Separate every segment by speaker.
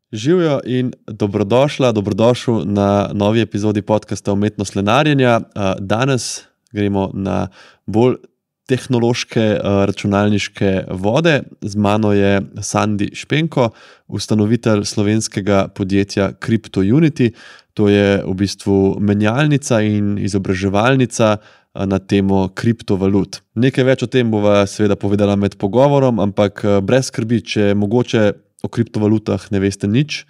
Speaker 1: Živijo in dobrodošel na novi epizodi podcasta Umetnost lenarjenja. Danes gremo na bolj tehnološke računalniške vode. Z mano je Sandi Špenko, ustanovitelj slovenskega podjetja CryptoUnity. To je v bistvu menjalnica in izobraževalnica na temo kriptovalut. Nekaj več o tem bova seveda povedala med pogovorom, ampak brez skrbi, če mogoče o kriptovalutah ne veste nič,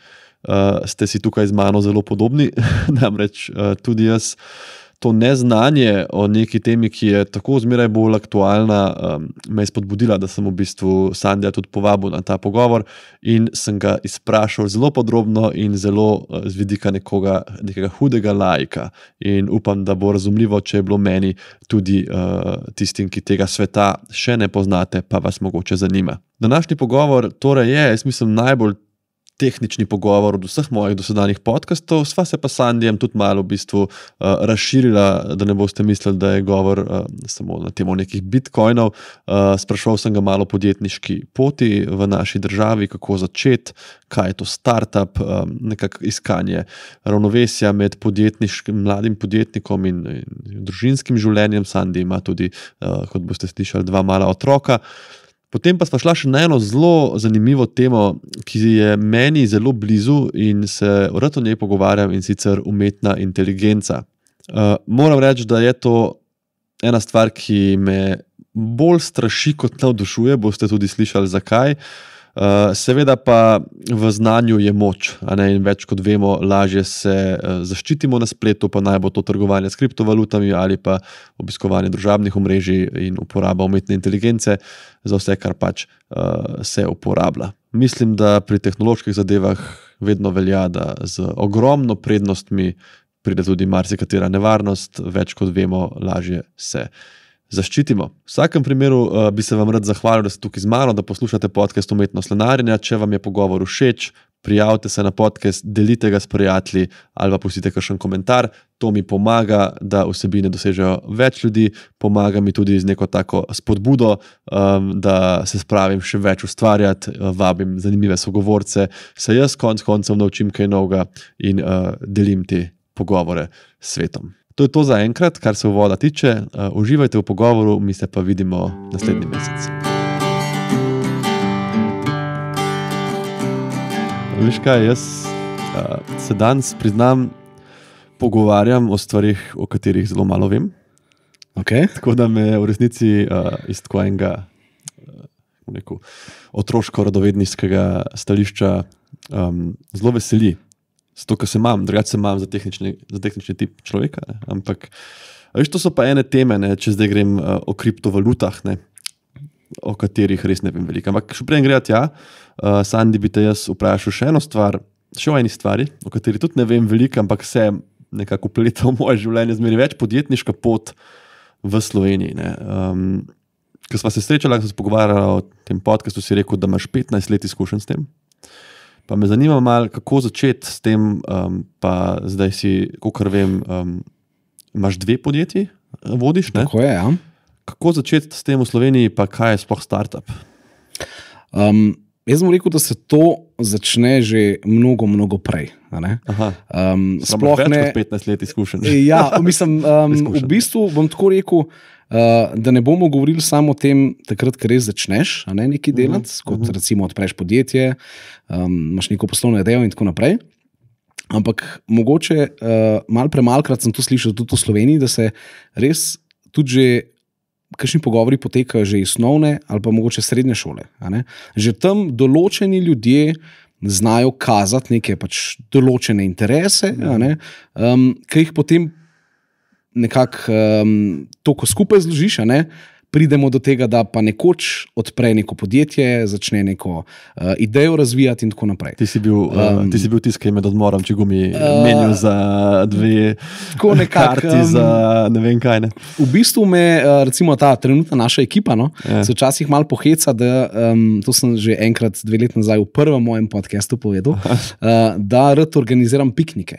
Speaker 1: ste si tukaj z mano zelo podobni, namreč tudi jaz to neznanje o neki temi, ki je tako zmeraj bolj aktualna, me je spodbudila, da sem v bistvu Sandija tudi povabil na ta pogovor in sem ga izprašal zelo podrobno in zelo z vidika nekega hudega laika. In upam, da bo razumljivo, če je bilo meni tudi tistim, ki tega sveta še ne poznate, pa vas mogoče zanima. Današnji pogovor torej je, jaz mislim, najbolj tehnični pogovor od vseh mojih dosedanjih podcastov. Sva se pa s Sandijem tudi malo v bistvu razširila, da ne boste mislili, da je govor samo na temo nekih bitcoinov. Sprašal sem ga malo o podjetniški poti v naši državi, kako začeti, kaj je to startup, nekako iskanje ravnovesja med mladim podjetnikom in družinskim življenjem. Sandi ima tudi, kot boste slišali, 2 mala otroka. Potem pa sva šla še na eno zelo zanimivo temo, ki je meni zelo blizu in se rad o njej pogovarjam, in sicer umetna inteligenca. Moram reči, da je to ena stvar, ki me bolj straši kot navdušuje, boste tudi slišali zakaj. Seveda pa v znanju je moč, in več kot vemo, lažje se zaščitimo na spletu, pa naj bo to trgovanje s kriptovalutami ali pa obiskovanje družabnih omrežij in uporaba umetne inteligence za vse, kar pač se uporablja. Mislim, da pri tehnoloških zadevah vedno velja, da z ogromno prednostmi pride tudi marsikatera nevarnost, več kot vemo, lažje se zaščitimo. V vsakem primeru bi se vam rad zahvalil, da ste tukaj z mano, da poslušate podcast Umetnost lenarjenja. Če vam je pogovor všeč, prijavite se na podcast, delite ga s prijatelji ali pa pustite kakšen komentar. To mi pomaga, da vsebine dosežejo več ljudi, pomaga mi tudi z neko tako spodbudo, da se spravim še več ustvarjati, vabim zanimive sogovorce, se jaz konec koncev naučim kaj novega in delim te pogovore s svetom. To je to za enkrat, kar se uvoda tiče. Uživajte v pogovoru, mi se pa vidimo naslednji mesec. Veš kaj, jaz se danes, priznam, pogovarjam o stvarih, o katerih zelo malo vem.
Speaker 2: Okay.
Speaker 1: Tako da me v resnici iz tako enega otroško-radovedniškega stališča zelo veseli. Zato, ker se imam, drugače se imam za tehnični tip človeka. Ne? Ampak, veš, to so pa ene teme, ne? Če zdaj grem o kriptovalutah, ne? O katerih res ne vem veliko. Ampak še prej gre tja, Sandi, bi te jaz vprašal še eno stvar, še o eni stvari, o kateri tudi ne vem veliko, ampak se nekako upleta v moje življenje, zmeri več podjetniška pot v Sloveniji. Ne? Ko sva se srečala, ko sva se pogovarjala o tem podcastu, si rekel, da imaš 15 let izkušenj s tem. Pa me zanima malo, kako začeti s tem, pa zdaj si, kakor vem, imaš 2 podjetji, vodiš, ne?
Speaker 2: Tako je, ja.
Speaker 1: Kako začeti s tem v Sloveniji, pa kaj je sploh startup?
Speaker 2: Jaz bom rekel, da se to začne že mnogo prej.
Speaker 1: Sploh ne... Več kot 15 let izkušenj.
Speaker 2: Ja, mislim, v bistvu bom tako rekel, da ne bomo govorili samo o tem takrat, ker res začneš nekaj delati, kot recimo odpreš podjetje, imaš neko poslovno idejo in tako naprej. Ampak mogoče malkrat sem to slišal tudi v Sloveniji, da se res tudi že kakšni pogovori potekajo že iz osnovne ali pa mogoče srednje šole. Že tam določeni ljudje znajo kazati neke pač določene interese, ki jih potem nekako to, ko skupaj zložiš, pridemo do tega, da pa nekoč odpre neko podjetje, začne neko idejo razvijati in tako naprej.
Speaker 1: Ti si bil tisti, ki je med odmorom, če gumi menil za 2 karti za ne vem kaj. Ne?
Speaker 2: V bistvu me, recimo ta trenutna naša ekipa, se včasih malo poheca, da to sem že enkrat 2 let nazaj v prvem mojem podcastu povedal, da rad organiziram piknike.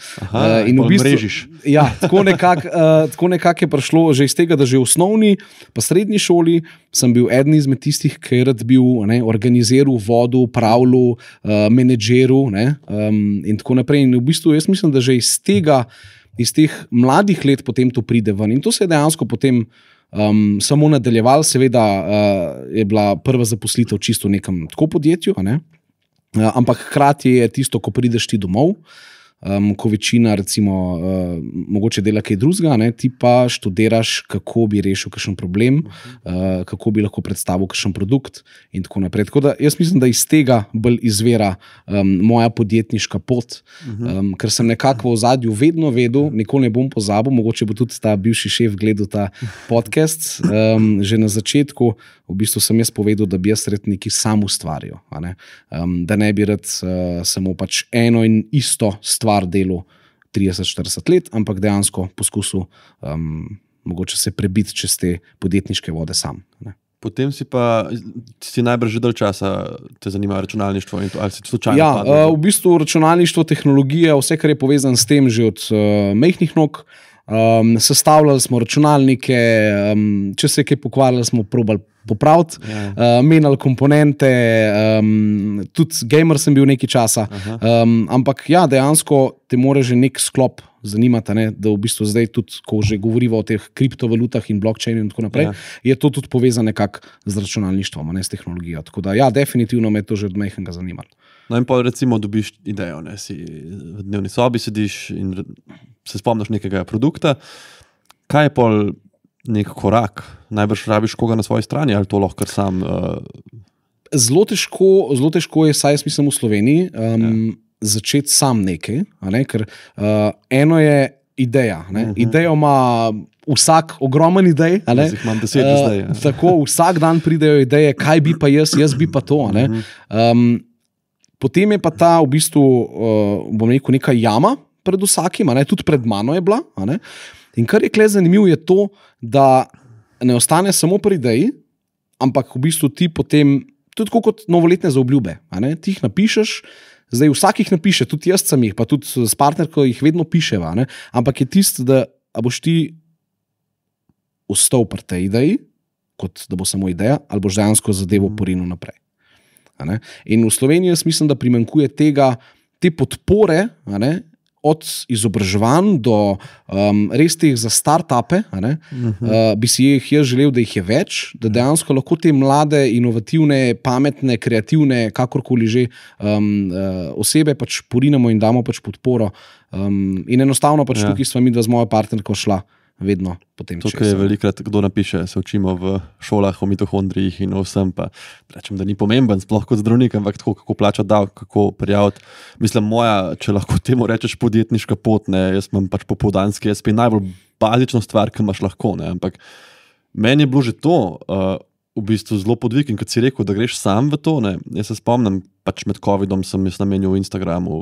Speaker 1: In v bistvu mrežiš.
Speaker 2: Ja, tako nekako je prišlo že iz tega, da že v osnovni v srednji šoli sem bil eden izmed tistih, ki je rad bil, organiziral, vodil, pravil, menedžeral, in tako naprej. In v bistvu jaz mislim, da že iz teh mladih let potem to pride ven. In to se je dejansko potem samo nadaljeval, seveda je bila prva zaposlitev čisto v nekem tako podjetju, ampak hkrati je tisto, ko prideš ti domov, ko večina recimo mogoče dela kaj drugega, ti pa študiraš, kako bi rešil kakšen problem, kako bi lahko predstavil kakšen produkt in tako naprej. Tako da jaz mislim, da iz tega bolj izvira moja podjetniška pot, ker sem nekako v ozadju vedno vedel, nikoli ne bom pozabil, mogoče bo tudi ta bivši šef gledal ta podcast, že na začetku v bistvu sem jaz povedal, da bi jaz rad nekaj sam ustvaril, da ne bi rad samo pač eno in isto stvar delu 30-40 let, ampak dejansko poskusil mogoče se prebiti čez te podjetniške vode sam.
Speaker 1: Potem si najbrž že dalj časa te zanima računalništvo in to, ali si slučajno
Speaker 2: padel? Ja, v bistvu računalništvo, tehnologija, vse, kar je povezan s tem že od majhnih nog. Sestavljali smo računalnike, če se je kaj pokvarilo, smo probali popraviti, menjali komponente, tudi gamer sem bil nekaj časa, ampak ja, dejansko te more že nek sklop zanimati, da v bistvu zdaj tudi, ko že govorimo o teh kriptovalutah in blockchainu in tako naprej, je to tudi povezano nekako z računalništvom, s tehnologijo. Tako da ja, definitivno me to že od majhnega zanimalo.
Speaker 1: No in pa recimo dobiš idejo, si v dnevni sobi sediš in se spomniš nekega produkta. Kaj je pol nek korak? Najbrž rabiš koga na svoji strani ali to lahko sam?
Speaker 2: Zelo težko je, saj jaz mislim v Sloveniji, začeti sam nekaj, ker eno je ideja. Idejo ima vsak ogromen idej.
Speaker 1: Imam 10 zdaj.
Speaker 2: Tako, vsak dan pridejo ideje, kaj bi pa jaz bi pa to. Potem je pa ta v bistvu, bom rekel, neka jama pred vsakim, tudi pred mano je bila. In kar je kle zanimivo je to, da ne ostane samo pri ideji, ampak v bistvu ti potem, tudi kot novoletne zaobljube, ti jih napišeš, zdaj vsak jih napiše, tudi jaz sem jih, pa tudi s partnerko jih vedno piševa, ampak je tisto, da boš ti ostal pri tej ideji, kot da bo samo ideja, ali boš dejansko zadevo porinil naprej. In v Sloveniji jaz mislim, da primanjkuje te podpore, od izobraževanj do res teh za start-upe, bi si jih jaz želel, da jih je več, da dejansko lahko te mlade, inovativne, pametne, kreativne, kakorkoli že osebe pač porinemo in damo pač podporo. In enostavno pač tukaj sva midva z mojo partnerko šla vedno potem čez.
Speaker 1: Tukaj je velikrat, kdo napiše, se učimo v šolah o mitohondrijih in vsem, pa rečem, da ni pomemben, sploh kot zdravnik, ampak tako, kako plačati davek, kako prijaviti. Mislim, moja, če lahko temu rečeš podjetniška pot, jaz imam pač popoldanski SP, najbolj bazično stvar, ki imaš lahko, ampak meni je bilo že to v bistvu zelo podvig in kot si rekel, da greš sam v to, jaz se spomnim, pač med covidom sem jaz namenil v Instagramu,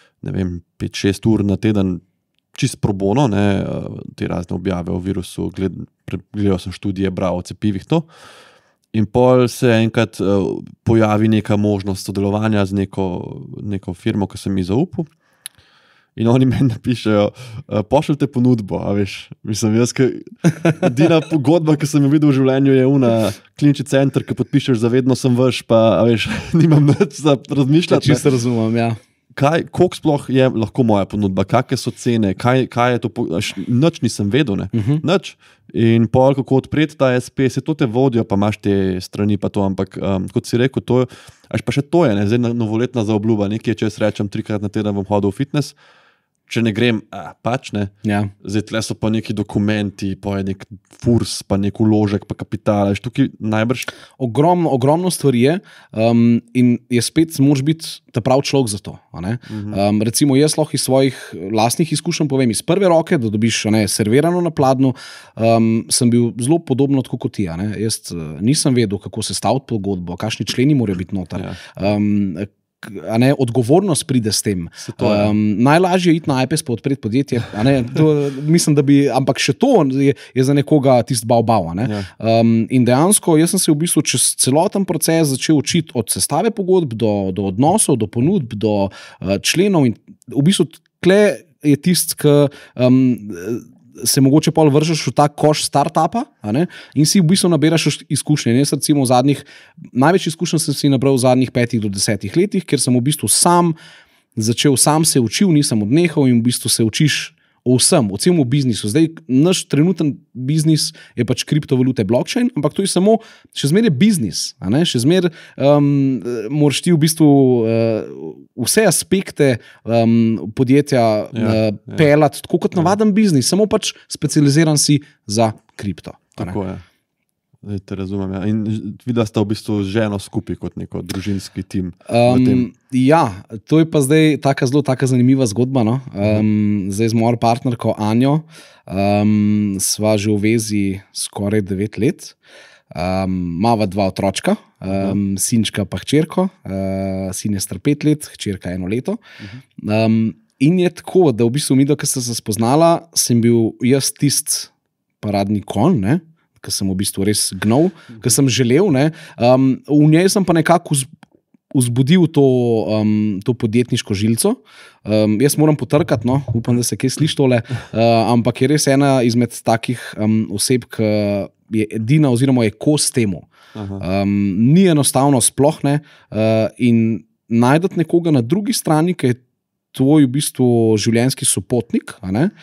Speaker 1: 5-6 ur na teden, čist pro bono, te razne objave o virusu, gledal sem študije, bral o cepivih to. In pol se enkrat pojavi neka možnost sodelovanja z neko firmo, ki sem ji zaupal. In oni meni napišejo, pošljite ponudbo, a veš. Mislim, edina pogodba, ki sem jo videl v življenju, je klinični center, ki podpišeš zavedno sem vaš, pa a veš, nimam nič za razmišljati.
Speaker 2: Čisto razumem, ja.
Speaker 1: Koliko sploh je lahko moja ponudba, kakšne so cene, kaj je to, nič nisem vedel, nič. In pol, kako odpreti ta SP, se to te vodijo, pa imaš te strani pa to, ampak kot si rekel, to je, pa še to je, zdaj novoletna zaobljuba, nekaj, če jaz rečem 3-krat na teden bom hodil v fitness, če ne grem, pač ne.
Speaker 2: Ja.
Speaker 1: Zdaj tle so pa neki dokumenti, pa je nek furs, pa nek vložek, pa kapital, tukaj najbrž.
Speaker 2: Ogromno stvari je in je spet, moraš biti ta prav človek za to. Recimo jaz lahko iz svojih lastnih izkušenj povem iz prve roke, da dobiš servirano na pladnju, sem bil zelo podobno tako kot ti. Jaz nisem vedel, kako se staviti pogodbo, kakšni členi morajo biti noter. Odgovornost pride s tem. Najlažje je iti na iPad pa odpreti podjetje, mislim, da bi, ampak še to je za nekoga tisti bav. In dejansko jaz sem se v bistvu čez celoten proces začel učiti od sestave pogodb do odnosov, do ponudb, do členov in v bistvu tle je tisti, ki se mogoče pol vržeš v ta koš startupa, in si v bistvu nabiraš izkušnje. Jaz recimo največ izkušenj sem si nabral v zadnjih 5 do 10 letih, ker sem v bistvu sam se učil, nisem odnehal in v bistvu se učiš o vsem, o celem biznisu. Zdaj, naš trenuten biznis je pač kriptovalute, blockchain, ampak to je samo še zmeraj biznis. Še zmeraj moraš ti v bistvu vse aspekte podjetja pelati tako kot navaden biznis, samo pač specializiran si za kripto.
Speaker 1: Tako je. Zdaj te razumem. Ja. In videla sta v bistvu ženo skupaj kot neko družinski tim.
Speaker 2: Ja, to je pa zdaj zelo zanimiva zgodba. No? Zdaj z mojo partnerko Anjo sva že v vezi skoraj 9 let. Mava 2 otročka, sinčka pa hčerko. Sin je star 5 let, hčerka 1 leto. In je tako, da v bistvu ko sem se spoznala, sem bil jaz tisti paradni konj, ne? Ker sem v bistvu res gnov, ker sem želel. V njej sem pa nekako vzbudil to podjetniško žilico. Jaz moram potrkati, no, upam, da se kaj sliši tole, ampak je res ena izmed takih oseb, ki je edina oziroma je kos temu. Ni enostavno sploh ne in najdete nekoga na drugi strani, ki je tvoj v bistvu življenjski sopotnik,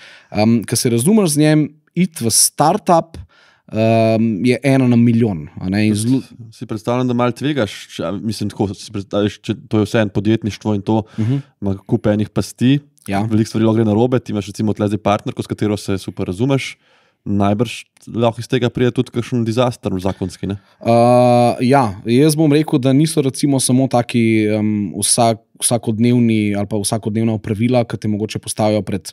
Speaker 2: ki se razumeš z njem, iti v startup, je 1 na milijon.
Speaker 1: Si predstavljam, da malo tvegaš, mislim, tako, če to je vse en podjetništvo in to ima kup enih pasti, veliko stvari gre narobe, ti imaš recimo tle zdaj partnerko, s katero se super razumeš, najbrž lahko iz tega pride tudi kakšen disaster zakonski, ne?
Speaker 2: Ja, jaz bom rekel, da niso recimo samo taki vsakodnevni ali pa vsakodnevna opravila, ki te mogoče postavijo pred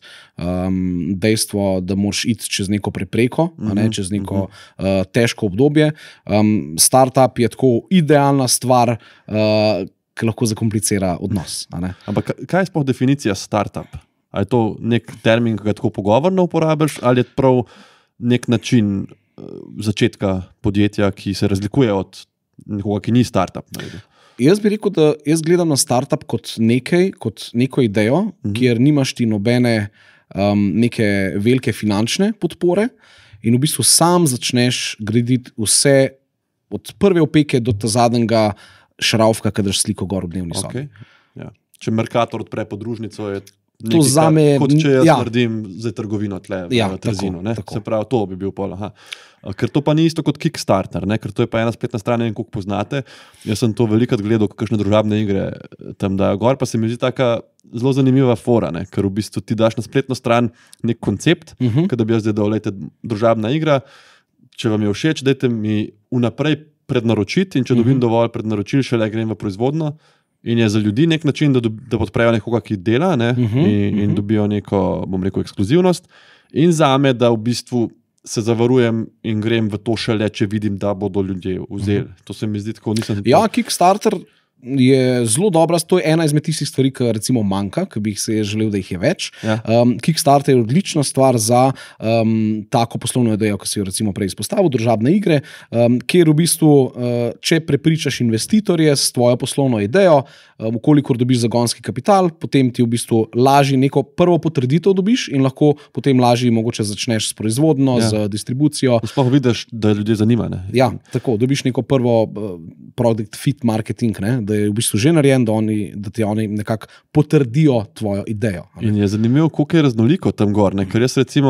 Speaker 2: dejstvo, da moraš iti čez neko prepreko, čez neko težko obdobje. Startup je tako idealna stvar, ki lahko zakomplicira odnos.
Speaker 1: Ampak kaj je sploh definicija startup? Ali je to nek termin, ki ga tako pogovorno uporabiš, ali je prav nek način začetka podjetja, ki se razlikuje od nekoga, ki ni startup?
Speaker 2: Jaz bi rekel, da jaz gledam na startup kot neko idejo, kjer nimaš ti nobene neke velike finančne podpore in v bistvu sam začneš graditi vse od prve opeke do ta zadnjega šraufka, ki daš sliko gor v dnevni sobi.
Speaker 1: Ja. Če Mercator odpre podružnico, je
Speaker 2: to zame,
Speaker 1: kot če jaz naredim za trgovino tle v Trzinu. Se pravi, to bi bil pol. Ker to pa ni isto kot Kickstarter, ker to je pa ena spletna stran, in koliko poznate. Jaz sem to velikokrat gledal, kakšne družabne igre tam dajo gor, pa se mi zdi taka zelo zanimiva fora, ker v bistvu ti daš na spletno stran nek koncept, da bi jaz zdaj dal, lejte, družabna igra, če vam je všeč, dajte mi vnaprej prednaročiti in če dobim dovolj prednaročil, šele grem v proizvodno. In je za ljudi nek način, da podprejo nekoga, ki dela, in dobijo neko, bom rekel, ekskluzivnost. In zame, da v bistvu se zavarujem in grem v to šele, če vidim, da bodo ljudje vzeli. To se mi zdi tako, nisem...
Speaker 2: Ja, Kickstarter je zelo dobra, to je ena izmed tistih stvari, ki recimo manjka, ki bi se želel, da jih je več. Ja. Kickstarter je odlična stvar za tako poslovno idejo, ki si jo recimo prej izpostavil, družabne igre, kjer v bistvu, če prepričaš investitorje s tvojo poslovno idejo, vkolikor dobiš zagonski kapital, potem ti v bistvu lažje neko prvo potrditev dobiš in lahko potem lažje mogoče začneš s proizvodno, z distribucijo.
Speaker 1: Sploh vidiš, da ljudje zanima. Ne?
Speaker 2: Ja, tako, dobiš neko prvo product fit marketing, da je v bistvu že narejen, da ti oni nekako potrdijo tvojo idejo.
Speaker 1: In je zanimivo, koliko je raznoliko tam gor, ker jaz recimo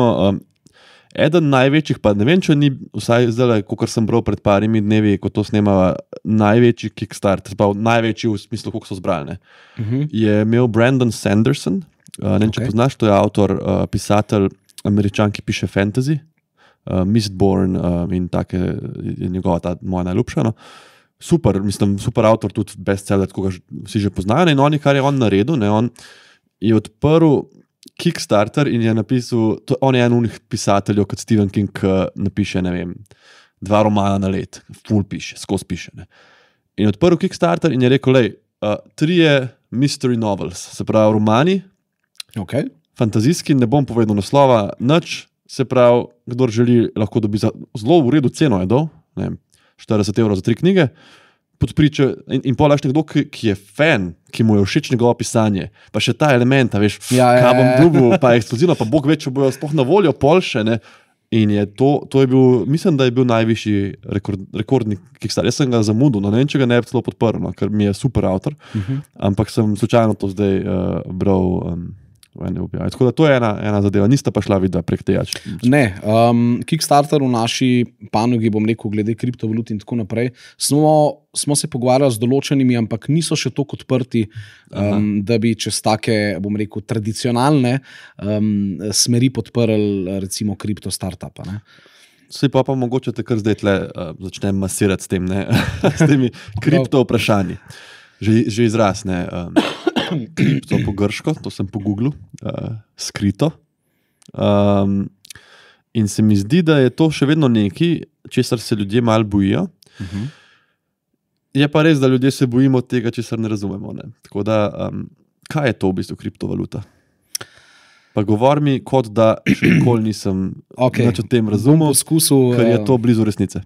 Speaker 1: eden največjih, pa ne vem, če ni vsaj zdaj, kakor sem bral pred parimi dnevi, ko to snemava, največji Kickstarter, največji v smislu, koliko so zbrali, je imel Brandon Sanderson, ne vem, če poznaš, to je avtor, pisatelj, Američan, ki piše fantasy, Mistborn in take, je njegova moja najljubša, super, mislim, super avtor, tudi bestseller, ko ga vsi že poznajo, in kar je on naredil, on je odprl Kickstarter in je napisal, on je en unih pisateljev, kot Stephen King, napiše, ne vem, 2 romana na let, ful piše, skozi piše. In je odprl Kickstarter in je rekel, 3 mystery novels, se pravi romani, fantazijski, ne bom povedal naslova, nič, se pravi, kdor želi, lahko dobi za zelo v redu ceno, je dal, ne vem, 40 € za 3 knjige, podpriče in polaš nekdo, ki je fan, ki mu je všeč njegovo pisanje, pa še ta element, veš, kaj bom dobil, pa ekskluzivno, pa bog ve, če bojo sploh na voljo polše, ne. In to je bil, mislim, da je bil najvišji rekordni Kickstarter. Jaz sem ga zamudil, no, ne vem, če ga ne bi celo podprl, no, ker mi je super avtor, ampak sem slučajno to zdaj bral v ene objavi. Tako da to je ena zadeva, nista pa šla videa prek tega.
Speaker 2: Ne, Kickstarter v naši panogi, bom rekel, glede kriptovalut in tako naprej, smo se pogovarjali z določenimi, ampak niso še toliko odprti, da bi čez take, bom rekel, tradicionalne smeri podprli recimo kripto startupa, ne.
Speaker 1: Sej pa mogoče te kar zdaj tle začnem masirati s tem, ne, s temi kripto vprašanji. Že izraz, ne, kripto po grško, to sem pogooglil, skrito. In se mi zdi, da je to še vedno nekaj, česar se ljudje malo bojijo. Je pa res, da ljudje se bojimo tega, česar ne razumemo. Ne? Tako da, kaj je to v bistvu kriptovaluta? Pa govor mi, kot da še nikoli nisem nič o tem razumel, ker je to blizu resnice.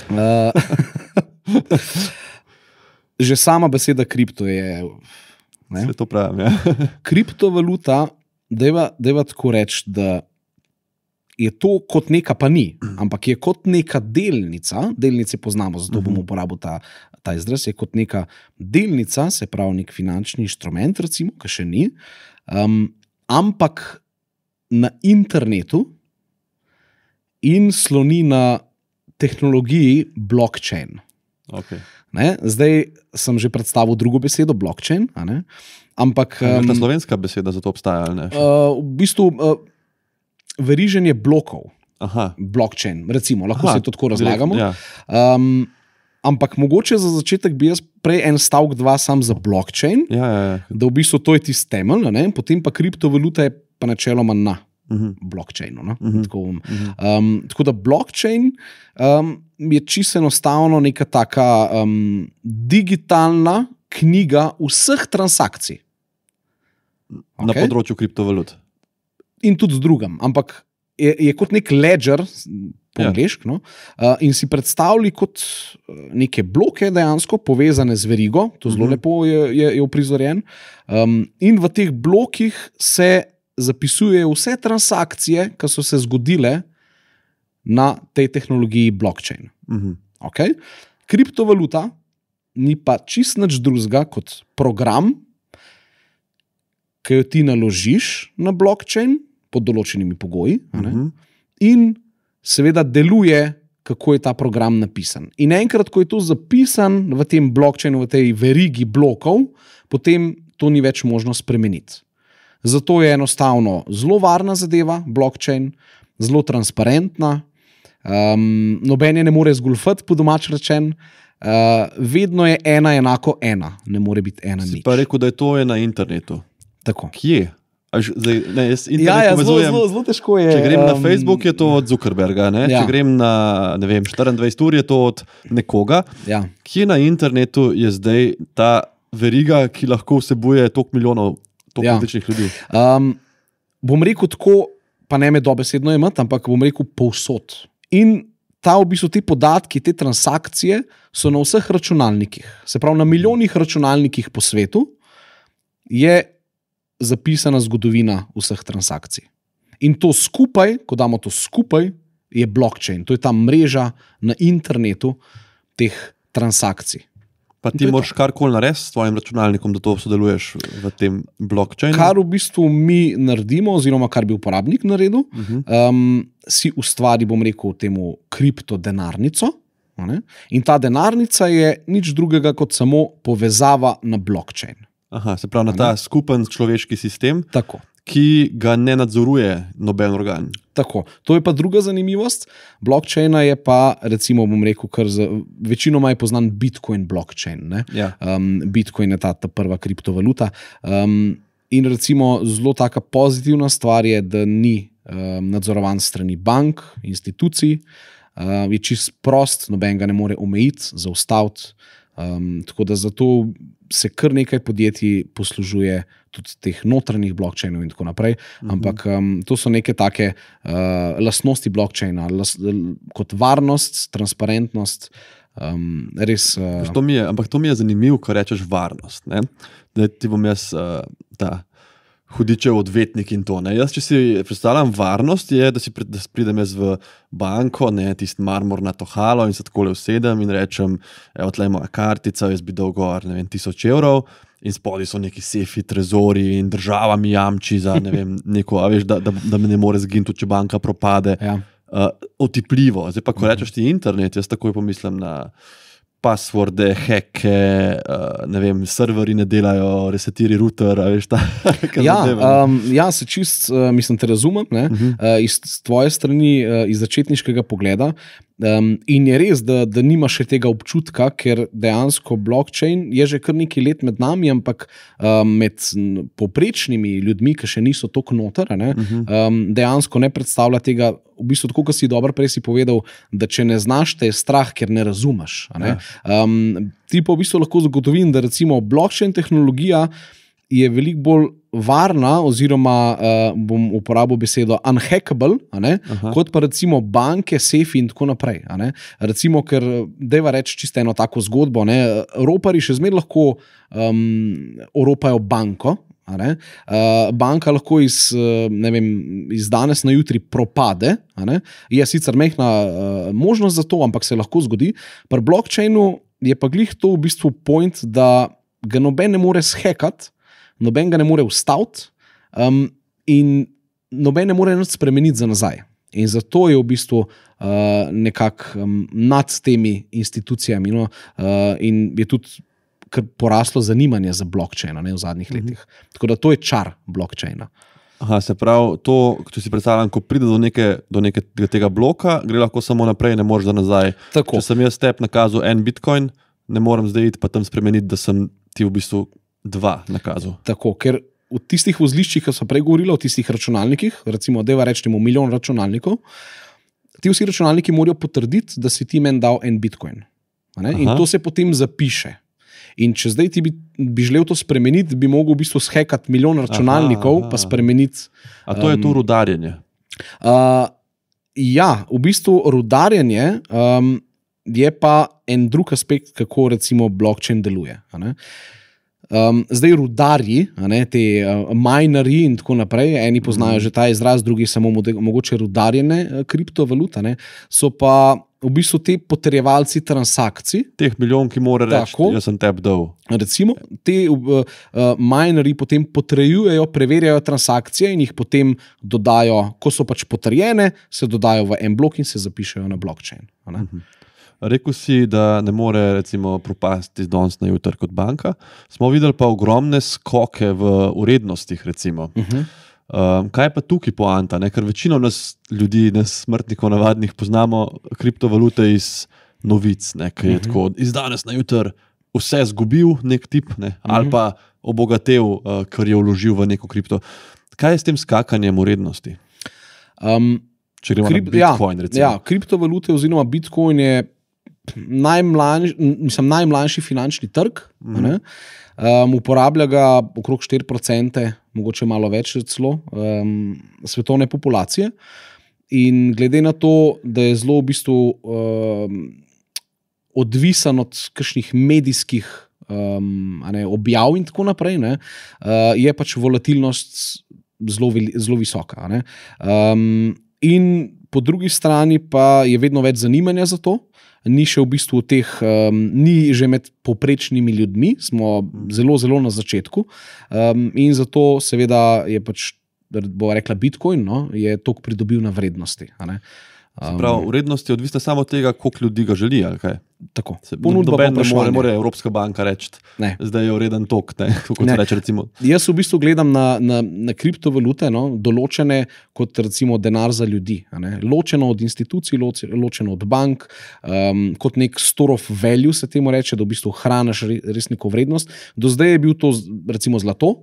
Speaker 2: Že sama beseda kripto je...
Speaker 1: Se to pravim, ja.
Speaker 2: Kriptovaluta, deva tako reči, da je to kot neka, pa ni, ampak je kot neka delnica, delnice poznamo, zato bom uporabil ta izraz, je kot neka delnica, se pravi nek finančni inštrument, recimo, ki še ni, ampak na internetu in sloni na tehnologiji blockchain.
Speaker 1: Okay.
Speaker 2: Ne? Zdaj sem že predstavil drugo besedo, blockchain, a ne? Ampak...
Speaker 1: Ta slovenska beseda za to obstaja, ali ne?
Speaker 2: V bistvu veriženje blokov.
Speaker 1: Aha.
Speaker 2: Blockchain, recimo, lahko se to tako razlagamo.
Speaker 1: Ja.
Speaker 2: Ampak mogoče za začetek bi jaz prej en stavek, dva sam za blockchain, da v bistvu to je tisti temelj, ne? Potem pa kriptovaluta je pa načeloma na blockchainu. No? Tako da blockchain je čisto enostavno neka taka digitalna knjiga vseh transakcij.
Speaker 1: Na področju kriptovalut.
Speaker 2: In tudi z drugim, ampak je kot nek ledger, po angleško, no? In si predstavljali kot neke bloke dejansko povezane z verigo, to zelo lepo je uprizorjen, in v teh blokih se zapisujejo vse transakcije, ki so se zgodile na tej tehnologiji blockchain. Okay? Kriptovaluta ni pa čist nič drugega kot program, ki jo ti naložiš na blockchain pod določenimi pogoji, in seveda deluje, kako je ta program napisan. In enkrat, ko je to zapisan v tem blockchainu, v tej verigi blokov, potem to ni več možno spremeniti. Zato je enostavno zelo varna zadeva, blockchain, zelo transparentna, noben je ne more zgoljufati, po domač rečen, vedno je ena enako ena, ne more biti ena nič.
Speaker 1: Si pa rekel, da je to na internetu.
Speaker 2: Tako.
Speaker 1: Kje? Jaz internet povezujem,
Speaker 2: zelo težko je.
Speaker 1: Če grem na Facebook, je to od Zuckerberga, ne? Če grem na, ne vem, 24 ur, je to od nekoga.
Speaker 2: Ja.
Speaker 1: Kje na internetu je zdaj ta veriga, ki lahko vsebuje toliko milijonov različnih ljudi?
Speaker 2: Bom rekel tako, pa ne me dobesedno imati, ampak bom rekel povsod. In v bistvu te podatki, te transakcije so na vseh računalnikih. Se pravi, na milijonih računalnikih po svetu je zapisana zgodovina vseh transakcij. In to skupaj, ko damo to skupaj, je blockchain. To je ta mreža na internetu teh transakcij.
Speaker 1: Pa ti moraš karkoli narediti s tvojim računalnikom, da to sodeluješ v tem blockchainu?
Speaker 2: Kar v bistvu mi naredimo, oziroma kar bi uporabnik naredil, si ustvari, bom rekel, temu kriptodenarnico. In ta denarnica je nič drugega kot samo povezava na blockchain.
Speaker 1: Aha, se pravi na ta skupen človeški sistem,
Speaker 2: tako,
Speaker 1: ki ga ne nadzoruje noben organ.
Speaker 2: Tako. To je pa druga zanimivost. Blockchaina je pa, recimo, bom rekel, večinoma je poznan Bitcoin blockchain. Ne?
Speaker 1: Ja.
Speaker 2: Bitcoin je ta prva kriptovaluta. In recimo zelo taka pozitivna stvar je, da ni nadzorovan strani bank, institucij, je čist prost, noben ga ne more omejiti, zaustaviti. Tako da zato se kar nekaj podjetij poslužuje tudi teh notranjih blockchainov in tako naprej, ampak to so neke take lastnosti blockchaina, kot varnost, transparentnost, Res.
Speaker 1: Ampak to mi je zanimivo, ko rečeš varnost. Ne? Da ti bom jaz ta hudičev odvetnik in to. Ne? Jaz, če si predstavljam varnost, je, da pridem jaz v banko, tisti marmor na to halo in se takole usedem in rečem, evo, tle je moja kartica, jaz bi dal gor, 1000 evrov in spodaj so neki sefi, trezori in država mi jamči za, neko, a veš, da me ne more zginiti, če banka propade.
Speaker 2: Ja.
Speaker 1: Otipljivo. Zdaj pa, ko rečeš ti internet, jaz takoj pomislim na passworde, hacke, serveri ne delajo, resetiri router, a veš ta.
Speaker 2: Ja, se čist, mislim, te razumem, iz tvoje strani, iz začetniškega pogleda. In je res, da nimaš še tega občutka, ker dejansko blockchain je že kar nekaj let med nami, ampak med povprečnimi ljudmi, ki še niso toliko noter, dejansko ne predstavlja tega, v bistvu tako, kot si dobro prej si povedal, da če ne znaš, te je strah, ker ne razumeš. Ti pa v bistvu lahko zagotovim, da recimo blockchain tehnologija je veliko bolj varna, oziroma bom uporabil besedo unhackable, kot pa recimo banke, sefi in tako naprej. Recimo, ker deva reči čisto eno tako zgodbo, roparji še zmeraj lahko oropajo banko. Banka lahko iz danes na jutri propade, je sicer majhna možnost za to, ampak se lahko zgodi. Pri blockchainu je pa glih to v bistvu point, da ga noben ne more shekati, noben ga ne more ustaviti in noben ne more nič spremeniti za nazaj. In zato je v bistvu nekako nad temi institucijami in je tudi kar poraslo zanimanje za blockchaina v zadnjih letih. Tako da to je čar blockchaina.
Speaker 1: Se pravi, to, če si predstavljam, ko pride do nekega tega bloka, gre lahko samo naprej, ne moreš za nazaj.
Speaker 2: Tako.
Speaker 1: Če sem jaz tebi nakazal en bitcoin, ne morem zdaj iti pa tam spremeniti, da sem ti v bistvu 2 nakazal.
Speaker 2: Tako, ker v tistih vozliščih, ki so prej govorili, v tistih računalnikih, recimo, deva rečemo 1 milijon računalnikov, ti vsi računalniki morajo potrditi, da si ti meni dal en bitcoin. In to se potem zapiše. In če zdaj ti bi želel to spremeniti, bi mogel v bistvu shekati 1 milijon računalnikov, pa spremeniti.
Speaker 1: A to je to rudarjenje?
Speaker 2: Ja, v bistvu rudarjenje je pa en drug aspekt, kako recimo blockchain deluje. Zdaj rudarji, te minerji in tako naprej, eni poznajo že ta izraz, drugi samo mogoče rudarjene kriptovalute, so pa v bistvu te potrjevalci transakcij.
Speaker 1: Teh milijon, ki mora reči, jaz sem tebi dal.
Speaker 2: Recimo, te minerji potem potrjujejo, preverjajo transakcije in jih potem dodajo, ko so pač potrjene, se dodajo v en blok in se zapišejo na blockchain.
Speaker 1: Rekel si, da ne more recimo propasti z danes na jutri kot banka. Smo videli pa ogromne skoke v vrednostih, recimo. Kaj pa tukaj poanta? Ker večino nas ljudi, nas smrtnikov navadnih, poznamo kriptovalute iz novic, ki je tako iz danes na jutri vse zgubil nek tip, ali pa obogatel, ker je vložil v neko kripto. Kaj je s tem skakanjem vrednosti? Če gremo na Bitcoin, recimo.
Speaker 2: Ja, kriptovalute oziroma Bitcoin je najmlajši finančni trg. Uporablja ga okrog 4%, mogoče malo več celo, svetovne populacije. In glede na to, da je zelo v bistvu odvisen od kakšnih medijskih objav in tako naprej, je pač volatilnost zelo visoka. In po drugi strani pa je vedno več zanimanja za to. Ni še v bistvu ni že med povprečnimi ljudmi, smo zelo, zelo na začetku. In zato seveda je pač, bo rekla Bitcoin, je toliko pridobil na vrednosti.
Speaker 1: Prav, vrednost je odvisna samo od tega, koliko ljudi ga želi, ali kaj?
Speaker 2: Tako.
Speaker 1: Noben ne more Evropska banka reči, zdaj je vreden tok, kot se reče recimo.
Speaker 2: Jaz v bistvu gledam na kriptovalute, določene kot recimo denar za ljudi. Ločeno od institucij, ločeno od bank, kot nek store of value se temu reče, da v bistvu hraniš res neko vrednost. Do zdaj je bil to recimo zlato,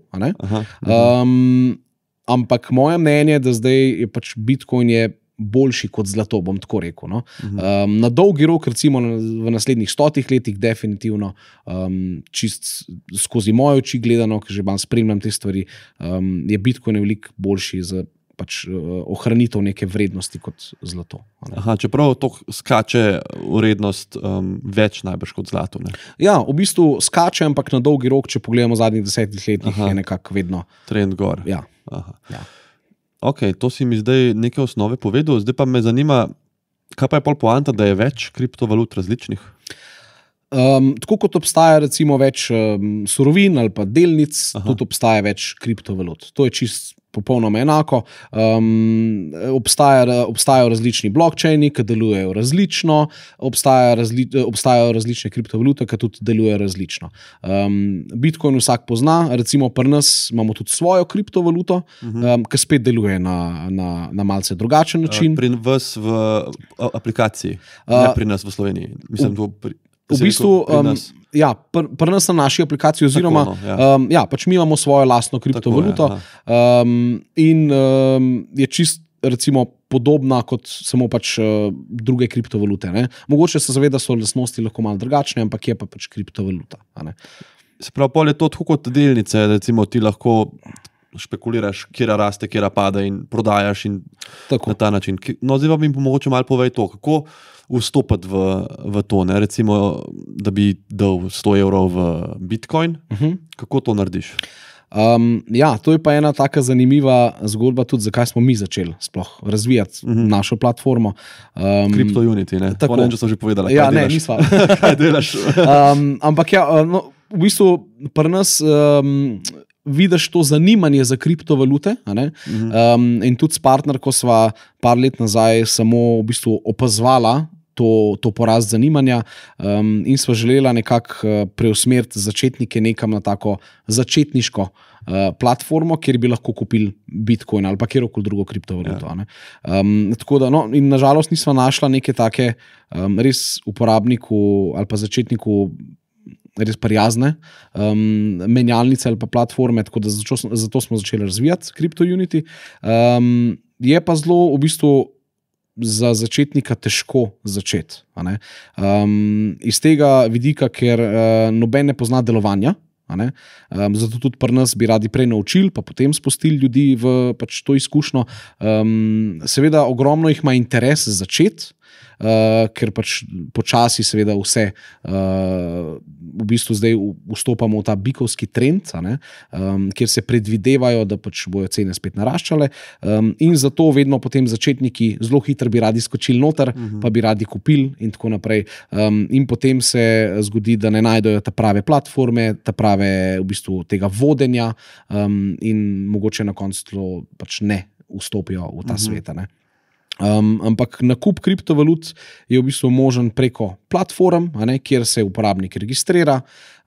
Speaker 2: ampak moje mnenje je, da zdaj je pač Bitcoin je boljši kot zlato, bom tako rekel. Na dolgi rok, recimo v naslednjih 100 letih, definitivno, čist skozi moje oči gledano, ker že spremljam te stvari, je Bitcoin veliko boljši za pač ohranitev neke vrednosti kot zlato.
Speaker 1: Aha, čeprav to skače vrednost več najbrž kot zlato. Ne?
Speaker 2: Ja, v bistvu skače, ampak na dolgi rok, če pogledamo zadnjih 10 letih, je nekako vedno
Speaker 1: trend gor.
Speaker 2: Ja.
Speaker 1: Ja. Ok, to si mi zdaj neke osnove povedal, zdaj pa me zanima, kaj pa je pol poanta, da je več kriptovalut različnih?
Speaker 2: Tako kot obstaja recimo več surovin ali pa delnic, tudi obstaja več kriptovalut. To je čist popolnoma enako. Obstajajo različni blockchaini, ki delujejo različno, obstajajo različne kriptovalute, ki tudi delujejo različno. Bitcoin vsak pozna, recimo pri nas imamo tudi svojo kriptovaluto, ki spet deluje na malce drugačen način.
Speaker 1: Pri vas v aplikaciji, ne pri nas v Sloveniji. Mislim,
Speaker 2: v bistvu, pri nas na naši aplikaciji, oziroma pač mi imamo svojo lastno kriptovaluto in je čist recimo podobna kot samo pač druge kriptovalute. Ne? Mogoče se zaveda, da so lastnosti lahko malo drugačne, ampak je pa pač kriptovaluta.
Speaker 1: Se pravi, pol je to tako kot delnice, recimo ti lahko špekuliraš, kjera raste, kjera pada in prodajaš in na ta način. No, zdaj pa mi mogoče malo povej to, kako vstopati v to, ne? Recimo, da bi dal 100 evrov v Bitcoin, kako to narediš?
Speaker 2: To je pa ena taka zanimiva zgodba tudi, zakaj smo mi začeli sploh razvijati našo platformo.
Speaker 1: CryptoUnity, ne? Tako, ne, če sem že povedala,
Speaker 2: kaj delaš. Nisva.
Speaker 1: Kaj delaš?
Speaker 2: Ampak v bistvu pri nas vidiš to zanimanje za kriptovalute, in tudi s partnerko sva par let nazaj samo v bistvu opazvala to porast zanimanja in sva želela nekako preusmeriti začetnike nekam na tako začetniško platformo, kjer bi lahko kupili Bitcoin ali pa kjerokoli drugo kriptovaluto. Tako da, in nažalost nisva našla neke take res uporabniku ali pa začetniku res prijazne menjalnice ali pa platforme, tako da zato smo začeli razvijati CryptoUnity. Je pa zelo v bistvu za začetnika težko začeti. Iz tega vidika, ker noben ne pozna delovanja, zato tudi pri nas bi radi prej naučili, pa potem spustili ljudi v pač to izkušnjo. Seveda ogromno jih ima interes začeti, ker pač počasi seveda vse v bistvu zdaj vstopamo v ta bikovski trend, kjer se predvidevajo, da pač bojo cene spet naraščale, in zato vedno potem začetniki zelo hitro bi radi skočili noter, pa bi radi kupili in tako naprej. In potem se zgodi, da ne najdejo ta prave platforme, ta prave v bistvu tega vodenja in mogoče na koncu pač ne vstopijo v ta svet. Ampak nakup kriptovalut je v bistvu možen preko platform, kjer se uporabnik registrira,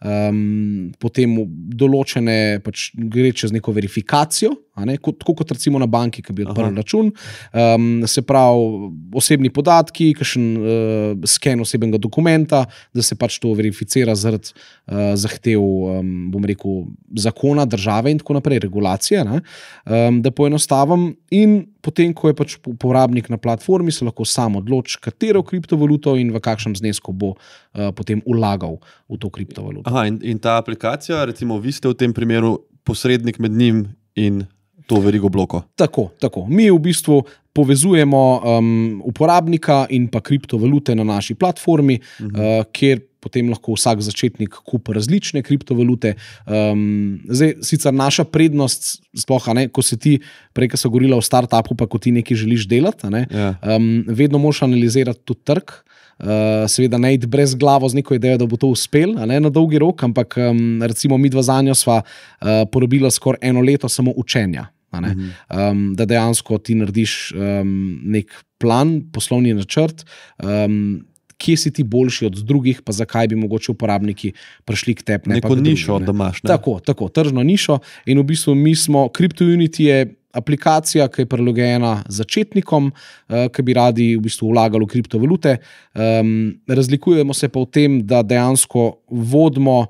Speaker 2: potem določene pač gre čez neko verifikacijo, tako kot recimo na banki, ki bi odprl račun, se pravi osebni podatki, kakšen sken osebnega dokumenta, da se pač to verificira zaradi zahtev, bom rekel, zakona, države in tako naprej, regulacije, da poenostavim, in potem, ko je pač uporabnik na platformi, se lahko sam odloči, katero kriptovaluto in v kakšnem znesku bo potem vlagal v to kriptovaluto.
Speaker 1: Aha, in ta aplikacija, recimo vi ste v tem primeru posrednik med njim in to verigo bloko.
Speaker 2: Tako. Mi v bistvu povezujemo uporabnika in pa kriptovalute na naši platformi, kjer potem lahko vsak začetnik kupi različne kriptovalute. Zdaj, sicer naša prednost, sploh, ko se ti, prej, ko so govorila o startupu, pa ko ti nekaj želiš delati, vedno moraš analizirati tudi trg, seveda ne iti brez glavo z neko idejo, da bo to uspel, na dolgi rok, ampak recimo mi dva zanjo sva porabila skoraj 1 leto samo učenja. Da dejansko ti narediš nek plan, poslovni načrt, kje si ti boljši od drugih, pa zakaj bi mogoče uporabniki prišli k tebi.
Speaker 1: Neko nišo, da imaš.
Speaker 2: Tako, tržno nišo. In v bistvu CryptoUnity je aplikacija, ki je prilagojena začetnikom, ki bi radi v bistvu vlagali v kriptovalute. Razlikujemo se pa v tem, da dejansko vodimo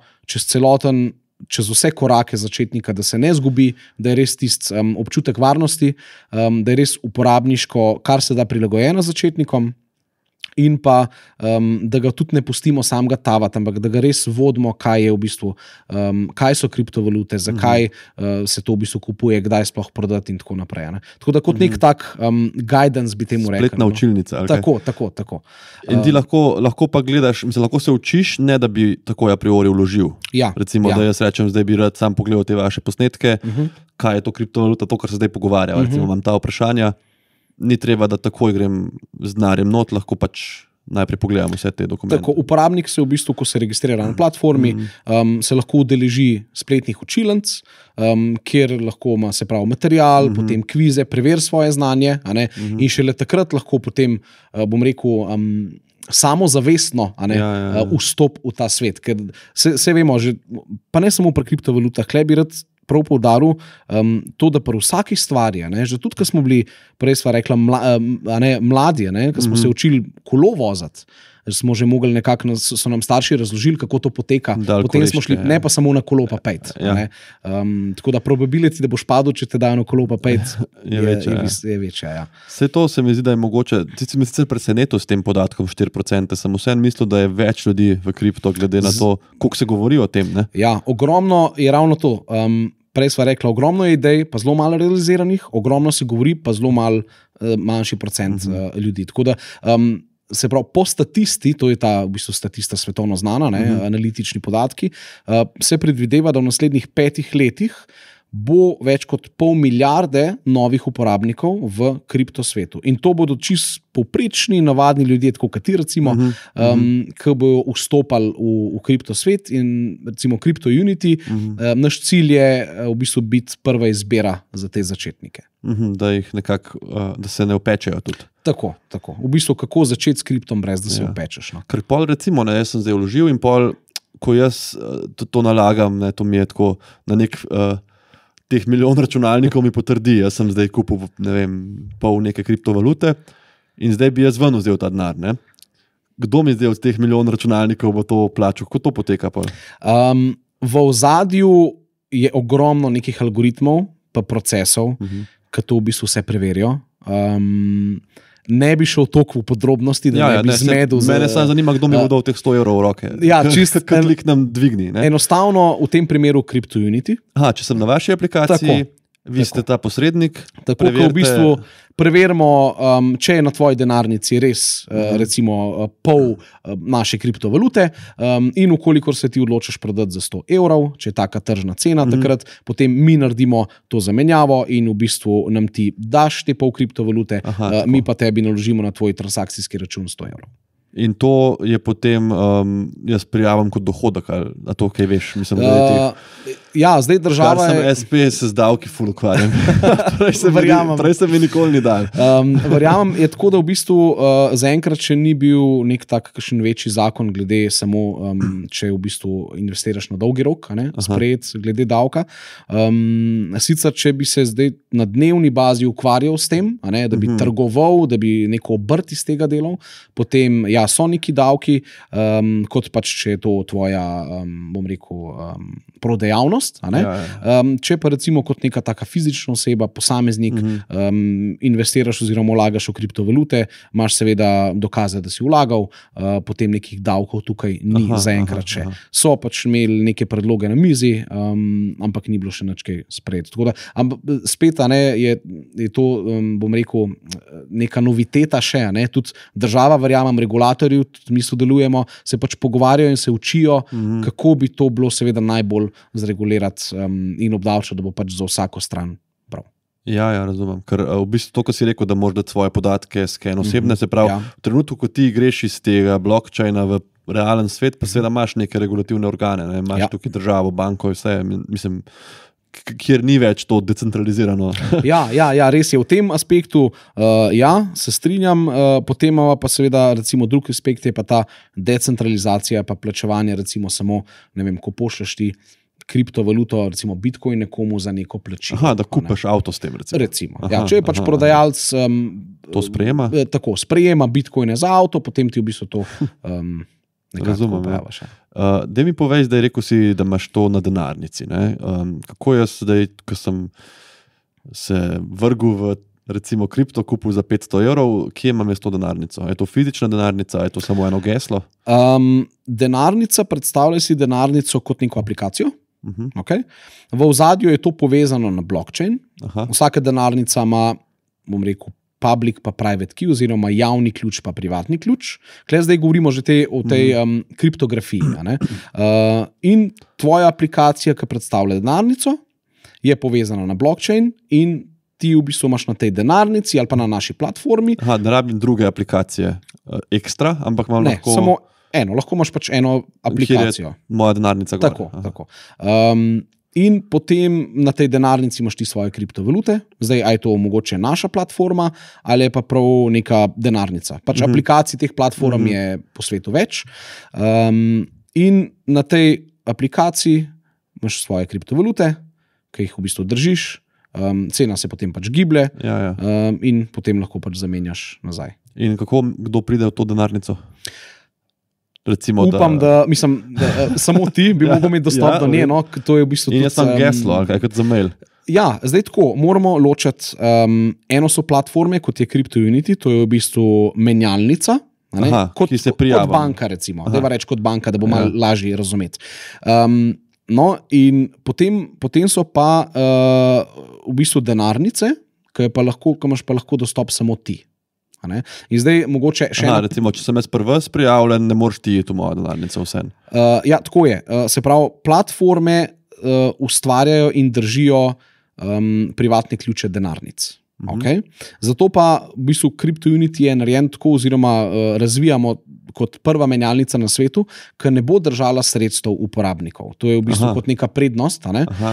Speaker 2: čez vse korake začetnika, da se ne zgubi, da je res tisti občutek varnosti, da je res uporabniško, kar se da prilagojeno začetnikom. in pa, da ga tudi ne pustimo samega tavati, ampak da ga res vodimo, kaj je v bistvu, kaj so kriptovalute, zakaj se to v bistvu kupuje, kdaj sploh prodati in tako naprej. Ne? Tako da kot nek tak guidance bi temu rekel.
Speaker 1: Spletna učilnica.
Speaker 2: Tako.
Speaker 1: In ti lahko pa gledaš, lahko se učiš, ne da bi takoj a priori vložil. Recimo, da jaz rečem, zdaj bi rad sam pogledal te vaše posnetke, kaj je to kriptovaluta, to, kar se zdaj pogovarja. Recimo, imam ta vprašanja. Ni treba, da takoj grem z denarjem not, lahko pač najprej pogledamo vse te dokumente.
Speaker 2: Tako, uporabnik se v bistvu, ko se registrira na platformi, se lahko udeleži spletnih učilnic, kjer lahko ima se pravi material, potem kvize, preveri svoje znanje, a ne, in šele takrat lahko potem, bom rekel, samozavestno vstop v ta svet. Ker se vemo, že, pa ne samo pri kriptovalutah, le bi rad prav poudaril to, da pri vsaki stvari, že tudi, ko smo bili, prej sva rekla, mladi, ko smo se učili kolo voziti, smo že mogli nekako, so nam starši razložili, kako to poteka. Potem smo šli, ne pa samo na kolo pa pejt. Tako da probability, da boš padel, če te dajo na kolo pa pejt, je večja.
Speaker 1: Vse to se mi zdi, da je mogoče, ti si me sicer presenetil s tem podatkom 4%, sem vseeno mislil, da je več ljudi v kripto, glede na to, koliko se govori o tem. Ne?
Speaker 2: Ja, ogromno je ravno to. Prej sva rekla, ogromno je idej, pa zelo malo realiziranih, ogromno se govori, pa zelo manjši procent ljudi. Tako da, se pravi, po statisti, to je ta v bistvu statista svetovno znana, analitični podatki, se predvideva, da v naslednjih 5 letih bo več kot 500 milijarde novih uporabnikov v kriptosvetu. In to bodo čist povprečni, navadni ljudje, tako kot ti recimo, ki bodo vstopali v kriptosvet in recimo CryptoUnity. Naš cilj je v bistvu biti prva izbira za te začetnike.
Speaker 1: Da jih nekako, da se ne opečejo tudi.
Speaker 2: Tako. V bistvu, kako začeti s kriptom, brez da se opečeš. No?
Speaker 1: Ker pol recimo, jaz sem zdaj vložil in pol, ko jaz to nalagam, to mi je tako na nek teh milijon računalnikov mi potrdi, jaz sem zdaj kupil, ne vem, pol neke kriptovalute in zdaj bi jaz ven vzel ta denar, ne? Kdo mi zdaj od teh milijon računalnikov bo to plačal? Kako to poteka pol?
Speaker 2: V ozadju je ogromno nekih algoritmov pa procesov, ki to v bistvu vse preverijo. Ne bi šel toliko v podrobnosti, da ne bi zmedel.
Speaker 1: Mene samo zanima, kdo mi bo dal teh 100 evrov v roke.
Speaker 2: Ja, čisto
Speaker 1: klik nam dvigni. Ne?
Speaker 2: Enostavno v tem primeru CryptoUnity.
Speaker 1: Če sem na vaši aplikaciji, vi ste ta posrednik.
Speaker 2: Tako, ko v bistvu preverimo, če je na tvoji denarnici res recimo pol naše kriptovalute in ukolikor se ti odločiš prodati za 100 evrov, če je taka tržna cena, takrat potem mi naredimo to zamenjavo in v bistvu nam ti daš te pol kriptovalute, mi pa tebi naložimo na tvoj transakcijski račun 100 evrov.
Speaker 1: In to je potem, jaz prijavim kot dohodek, ali na to, kaj veš, mislim, da je teh.
Speaker 2: Ja, zdaj država
Speaker 1: je... Kar sem SP, se z davki ful ukvarjam. Prej se mi nikoli ni dal.
Speaker 2: Verjamem, je tako, da v bistvu zaenkrat še ni bil nek tak kakšen večji zakon, glede samo, če v bistvu investiraš na dolgi rok, sprejet glede davka. Sicer, če bi se zdaj na dnevni bazi ukvarjal s tem, da bi trgoval, da bi neko obrt iz tega delal, potem, ja, so neki davki, kot pač, če je to tvoja, bom rekel, prodejavnost. Če pa recimo kot neka taka fizična oseba, posameznik, investiraš oziroma vlagaš v kriptovalute, imaš seveda dokaze, da si vlagal, potem nekih davkov tukaj ni zaenkrat še. So pač imeli neke predloge na mizi, ampak ni bilo še nič kaj sprejeto. Tako da, spet je to, bom rekel, neka noviteta še, tudi država, verjamem, regulatorji, mi sodelujemo, se pač pogovarjajo in se učijo, kako bi to bilo seveda najbolj zregulirati in obdavčati, da bo pač za vsako stran prav.
Speaker 1: Ja, razumem. Ker v bistvu to, ko si rekel, da moraš dati svoje podatke sken osebne, se pravi, v trenutku, ko ti greš iz tega blockchaina v realen svet, pa seveda imaš neke regulativne organe, imaš tukaj državo, banko, vse, mislim, kjer ni več to decentralizirano.
Speaker 2: Ja, res je. V tem aspektu, se strinjam, potem pa seveda, recimo, drugi aspekt je pa ta decentralizacija, pa plačevanje, recimo, samo, ne vem, ko pošleš ti kriptovaluto, recimo Bitcoin nekomu za neko plačilo.
Speaker 1: Da kupaš avto s tem, recimo.
Speaker 2: Če je pač prodajalec...
Speaker 1: To sprejema?
Speaker 2: Tako, sprejema Bitcoine za avto, potem ti v bistvu to
Speaker 1: nekako upravljaš. Daj mi povej, zdaj rekel si, da imaš to na denarnici. Kako jaz zdaj, ko sem se vrgel v recimo kripto kupil za 500 evrov, kje imam jaz to denarnico? Je to fizična denarnica, je to samo eno geslo?
Speaker 2: Denarnica, predstavljaj si denarnico kot neko aplikacijo. Okay. V ozadju je to povezano na blockchain. Vsaka denarnica ima, bom rekel, public pa private key, oziroma javni ključ pa privatni ključ. Tukaj zdaj govorimo že o tej kriptografiji. In tvoja aplikacija, ki predstavlja denarnico, je povezana na blockchain in ti v bistvu imaš na tej denarnici ali pa na naši platformi.
Speaker 1: Ne rabim druge aplikacije ekstra, ampak imam lahko...
Speaker 2: Ne, samo eno, lahko imaš pač eno aplikacijo.
Speaker 1: Moja denarnica gor.
Speaker 2: Tako. In potem na tej denarnici imaš ti svoje kriptovalute. Zdaj, je to mogoče naša platforma ali je pa prav neka denarnica. Pač aplikacij teh platform je po svetu več. In na tej aplikaciji imaš svoje kriptovalute, ki jih v bistvu držiš, cena se potem pač giblje in potem lahko pač zamenjaš nazaj.
Speaker 1: In kdo pride v to denarnico? Recimo,
Speaker 2: upam, da samo ti bi mogel imeti dostop do nje. To je v bistvu
Speaker 1: in jaz sem geslo, ali kaj kot za mail.
Speaker 2: Ja, zdaj tako, moramo ločiti. Eno so platforme, kot je CryptoUnity, to je v bistvu menjalnica, kot banka, recimo. Dajva reči kot banka, da bo malo lažje razumeti. No, in potem so pa v bistvu denarnice, ki imaš pa lahko dostop samo ti. In zdaj mogoče še
Speaker 1: recimo, če sem jaz prvi prijavljen, ne moreš ti iti v mojo denarnico vsem.
Speaker 2: Ja, tako je. Se pravi, platforme ustvarjajo in držijo privatne ključe denarnic. Okay? Zato pa v bistvu CryptoUnity je narejen tako, oziroma razvijamo kot prva menjalnica na svetu, ki ne bo držala sredstev uporabnikov. To je v bistvu kot neka prednost.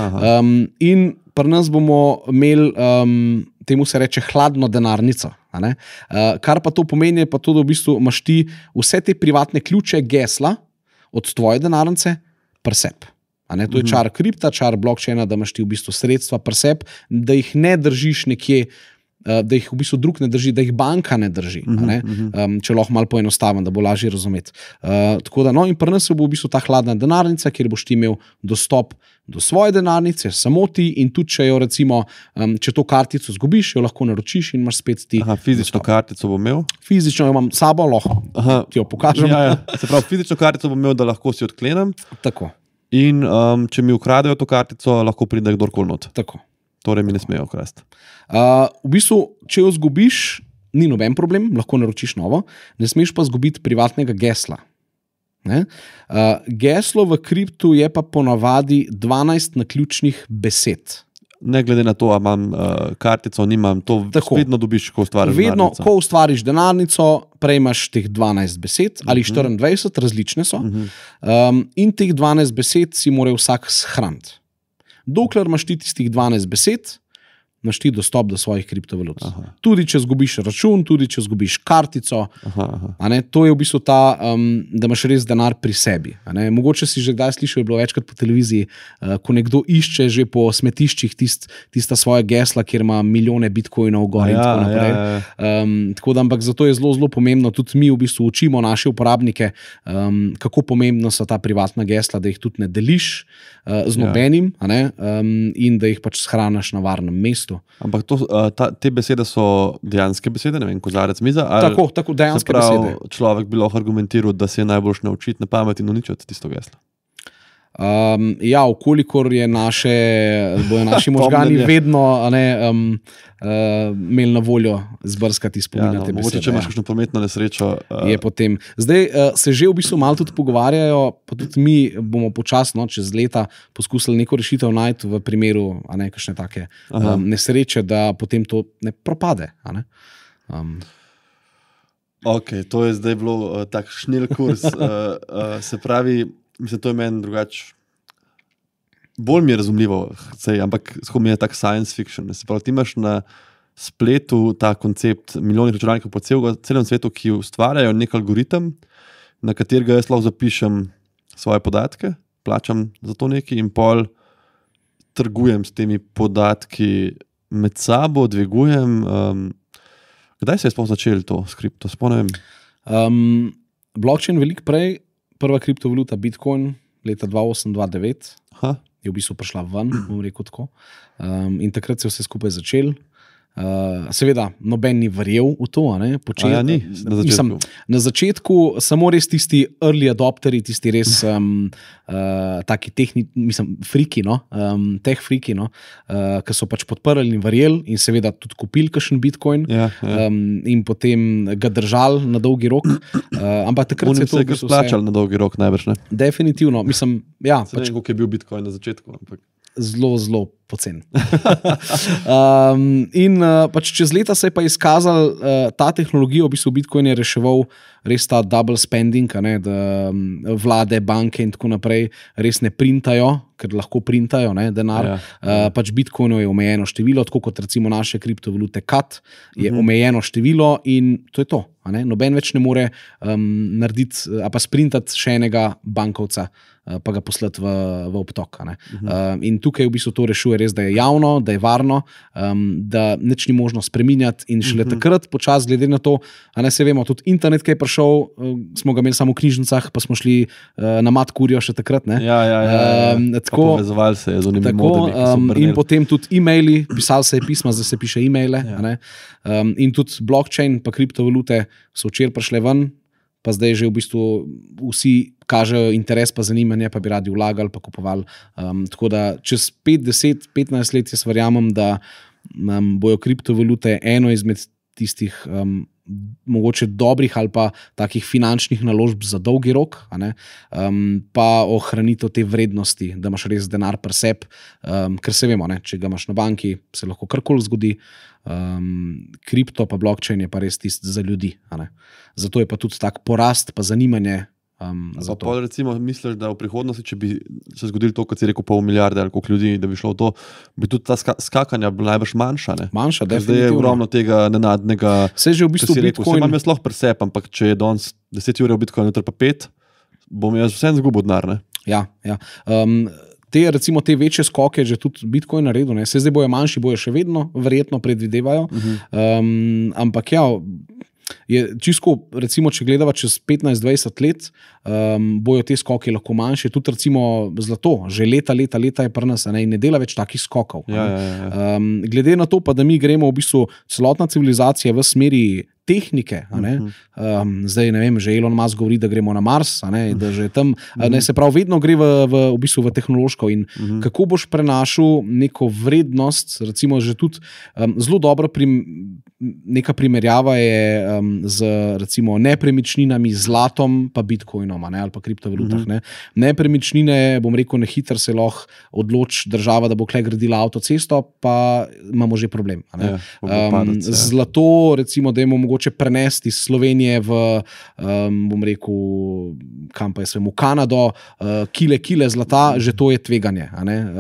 Speaker 2: In pri nas bomo imeli, temu se reče, hladno denarnico. Kar pa to pomeni, pa to, da v bistvu imaš ti vse te privatne ključe, gesla od tvoje denarnice pri sebi. To je čar kripta, čar blockchaina, da imaš ti v bistvu sredstva pri sebi, da jih ne držiš nekje, da jih v bistvu drug ne drži, da jih banka ne drži. Če lahko malo poenostavim, da bo lažje razumeti. Tako da, in pri nas bo v bistvu ta hladna denarnica, kjer boš ti imel dostop do svoje denarnice, samo ti, in tudi če jo recimo, če to kartico zgubiš, jo lahko naročiš in imaš spet ti.
Speaker 1: Fizično kartico bom imel?
Speaker 2: Fizično jo imam sabo, lahko ti jo pokažem.
Speaker 1: Se pravi, fizično kartico bom imel, da lahko si odklenem.
Speaker 2: Tako.
Speaker 1: In če mi ukradejo to kartico, lahko pride kdorkoli not.
Speaker 2: Tako.
Speaker 1: Torej mi ne smejo ukrasti.
Speaker 2: V bistvu, če jo zgubiš, ni noben problem, lahko naročiš novo, ne smeš pa zgubiti privatnega gesla. Geslo v kriptu je pa ponavadi 12 naključnih besed.
Speaker 1: Ne glede na to, ali imam kartico, nimam, to vedno dobiš, ko ustvariš denarnico.
Speaker 2: Vedno, ko ustvariš denarnico, prejmaš teh 12 besed, ali 24, različne so, in teh 12 besed si mora vsak shraniti. Dokler imaš ti tistih 12 besed, imaš ti dostop do svojih kriptovalut. Tudi če zgubiš račun, tudi če zgubiš kartico. To je v bistvu ta, da imaš res denar pri sebi. Mogoče si že kdaj slišal, je bilo večkrat po televiziji, ko nekdo išče že po smetiščih tista svoja gesla, kjer ima milijone bitcoinov gor in tako naprej. Tako da, ampak zato je zelo, zelo pomembno, tudi mi v bistvu učimo naše uporabnike, kako pomembno so ta privatna gesla, da jih tudi ne deliš z nobenim, in da jih pač shraniš na varnem mestu.
Speaker 1: Ampak te besede so dejanske besede, ne vem, kozarec miza?
Speaker 2: Tako dejanske besede.
Speaker 1: Človek bi lahko argumentiral, da se je najboljš naučiti na pamet in uničiti tisto geslo.
Speaker 2: Ja, vkolikor bojo naši možgani vedno imeli na voljo zbrskati spominja te besede.
Speaker 1: Mogoče, če imaš kakšno prometno nesrečo.
Speaker 2: Je potem. Zdaj se že v bistvu malo tudi pogovarjajo, pa tudi mi bomo počasno čez leta poskusili neko rešitev najti v primeru kakšne take nesreče, da potem to ne propade.
Speaker 1: Ok, to je zdaj bilo tak šnel kurs. Se pravi, mislim, to je meni drugače. Bolj mi je razumljivo, ampak mi je tak science fiction. Se pravi, ti imaš na spletu ta koncept milijonih računalnikov po celem svetu, ki ustvarjajo nek algoritem, na katerega jaz lahko zapišem svoje podatke, plačam za to nekaj in pol trgujem s temi podatki med sabo, dvigujem. Kdaj se je sploh začel to s kripto? Sploh ne vem.
Speaker 2: Blockchain veliko prej, prva kriptovaluta Bitcoin leta 2008-2009 je v bistvu prišla ven, bom rekel tako. In takrat se je vse skupaj začel. Seveda, noben ni verjel v to.
Speaker 1: Ni,
Speaker 2: na začetku samo res tisti early adopteri, tisti res taki friki, teh friki, ki so pač podprli in verjeli in seveda tudi kupili kakšen Bitcoin in potem ga držali na dolgi rok. Ampak takrat se je to
Speaker 1: splačalo na dolgi rok najbrž.
Speaker 2: Definitivno. Mislim, ja,
Speaker 1: pač, ne vem, koliko je bil Bitcoin na začetku. Ampak
Speaker 2: zelo, zelo pocen. Pač čez leta se je pa izkazal, ta tehnologija, v bistvu Bitcoin je reševal res ta double spending, da vlade, banke in tako naprej res ne printajo, ker lahko printajo denar. Pač Bitcoinu je omejeno število, tako kot recimo naše kriptovalute CAT je omejeno število in to je to. Noben več ne more narediti ali pa sprintati še enega bankovca pa ga poslati v obtok. In tukaj v bistvu to rešuje res, da je javno, da je varno, da nič ni možno spreminjati in šele takrat počas, glede na to, se vemo, tudi internet, ki je prišel, smo ga imeli samo v knjižnicah, pa smo šli na Matkurijo še takrat.
Speaker 1: Tako, povezovali se je z unimi modemi.
Speaker 2: In potem tudi e-maili, pisali se je pisma, zdaj se piše e-maile. In tudi blockchain pa kriptovalute so včeraj prišle ven, pa zdaj že v bistvu vsi kažejo interes pa zanimanje, pa bi radi vlagali, pa kupovali. Tako da čez 5, 10, 15 let jaz verjamem, da bojo kriptovalute eno izmed tistih mogoče dobrih ali pa takih finančnih naložb za dolgi rok, pa ohranitev te vrednosti, da imaš res denar pri sebi, ker se vemo, če ga imaš na banki, se lahko karkoli zgodi. Kripto pa blockchain je pa res tisti za ljudi. Zato je pa tudi tak porast pa zanimanje.
Speaker 1: Recimo, misliš, da v prihodnosti, če bi se zgodilo to, kot si rekel, 500 milijarde ali koliko ljudi, da bi šlo v to, bi tudi ta skakanja bila najbrž manjša.
Speaker 2: Manjša, definitivno.
Speaker 1: Zdaj je ogromno tega nenadnega.
Speaker 2: Se že v bistvu
Speaker 1: Bitcoin. Se imam jaz lahko presep, ampak če je danes 10 ur v Bitcoinu, pa 5, bom jaz vsem zgubil denar.
Speaker 2: Ja. Recimo te večje skoke že tudi Bitcoin naredil. Se zdaj bojo manjši, bojo še vedno, verjetno predvidevajo. Ampak ja, je čisto, recimo, če gledava čez 15-20 let, bojo te skoki lahko manjši. Tudi recimo zlato, že leta je pri nas in ne dela več takih skokov. Glede na to pa, da mi gremo v bistvu celotna civilizacija v smeri tehnike, zdaj ne vem, že Elon Musk govori, da gremo na Mars, da že tam, se pravi, vedno gre v bistvu v tehnološko in kako boš prenašal neko vrednost, recimo že tudi zelo dobro neka primerjava je z recimo nepremičninami, zlatom pa Bitcoinom ali pa kriptovalutah. Nepremičnine, bom rekel, nehiter se lahko odloči država, da bo kle gradila avtocesto, pa imamo že problem. Zlato, recimo, da imamo mogoče prenesti iz Slovenije v, bom rekel, kam pa je svem, v Kanado, kile zlata, že to je tveganje.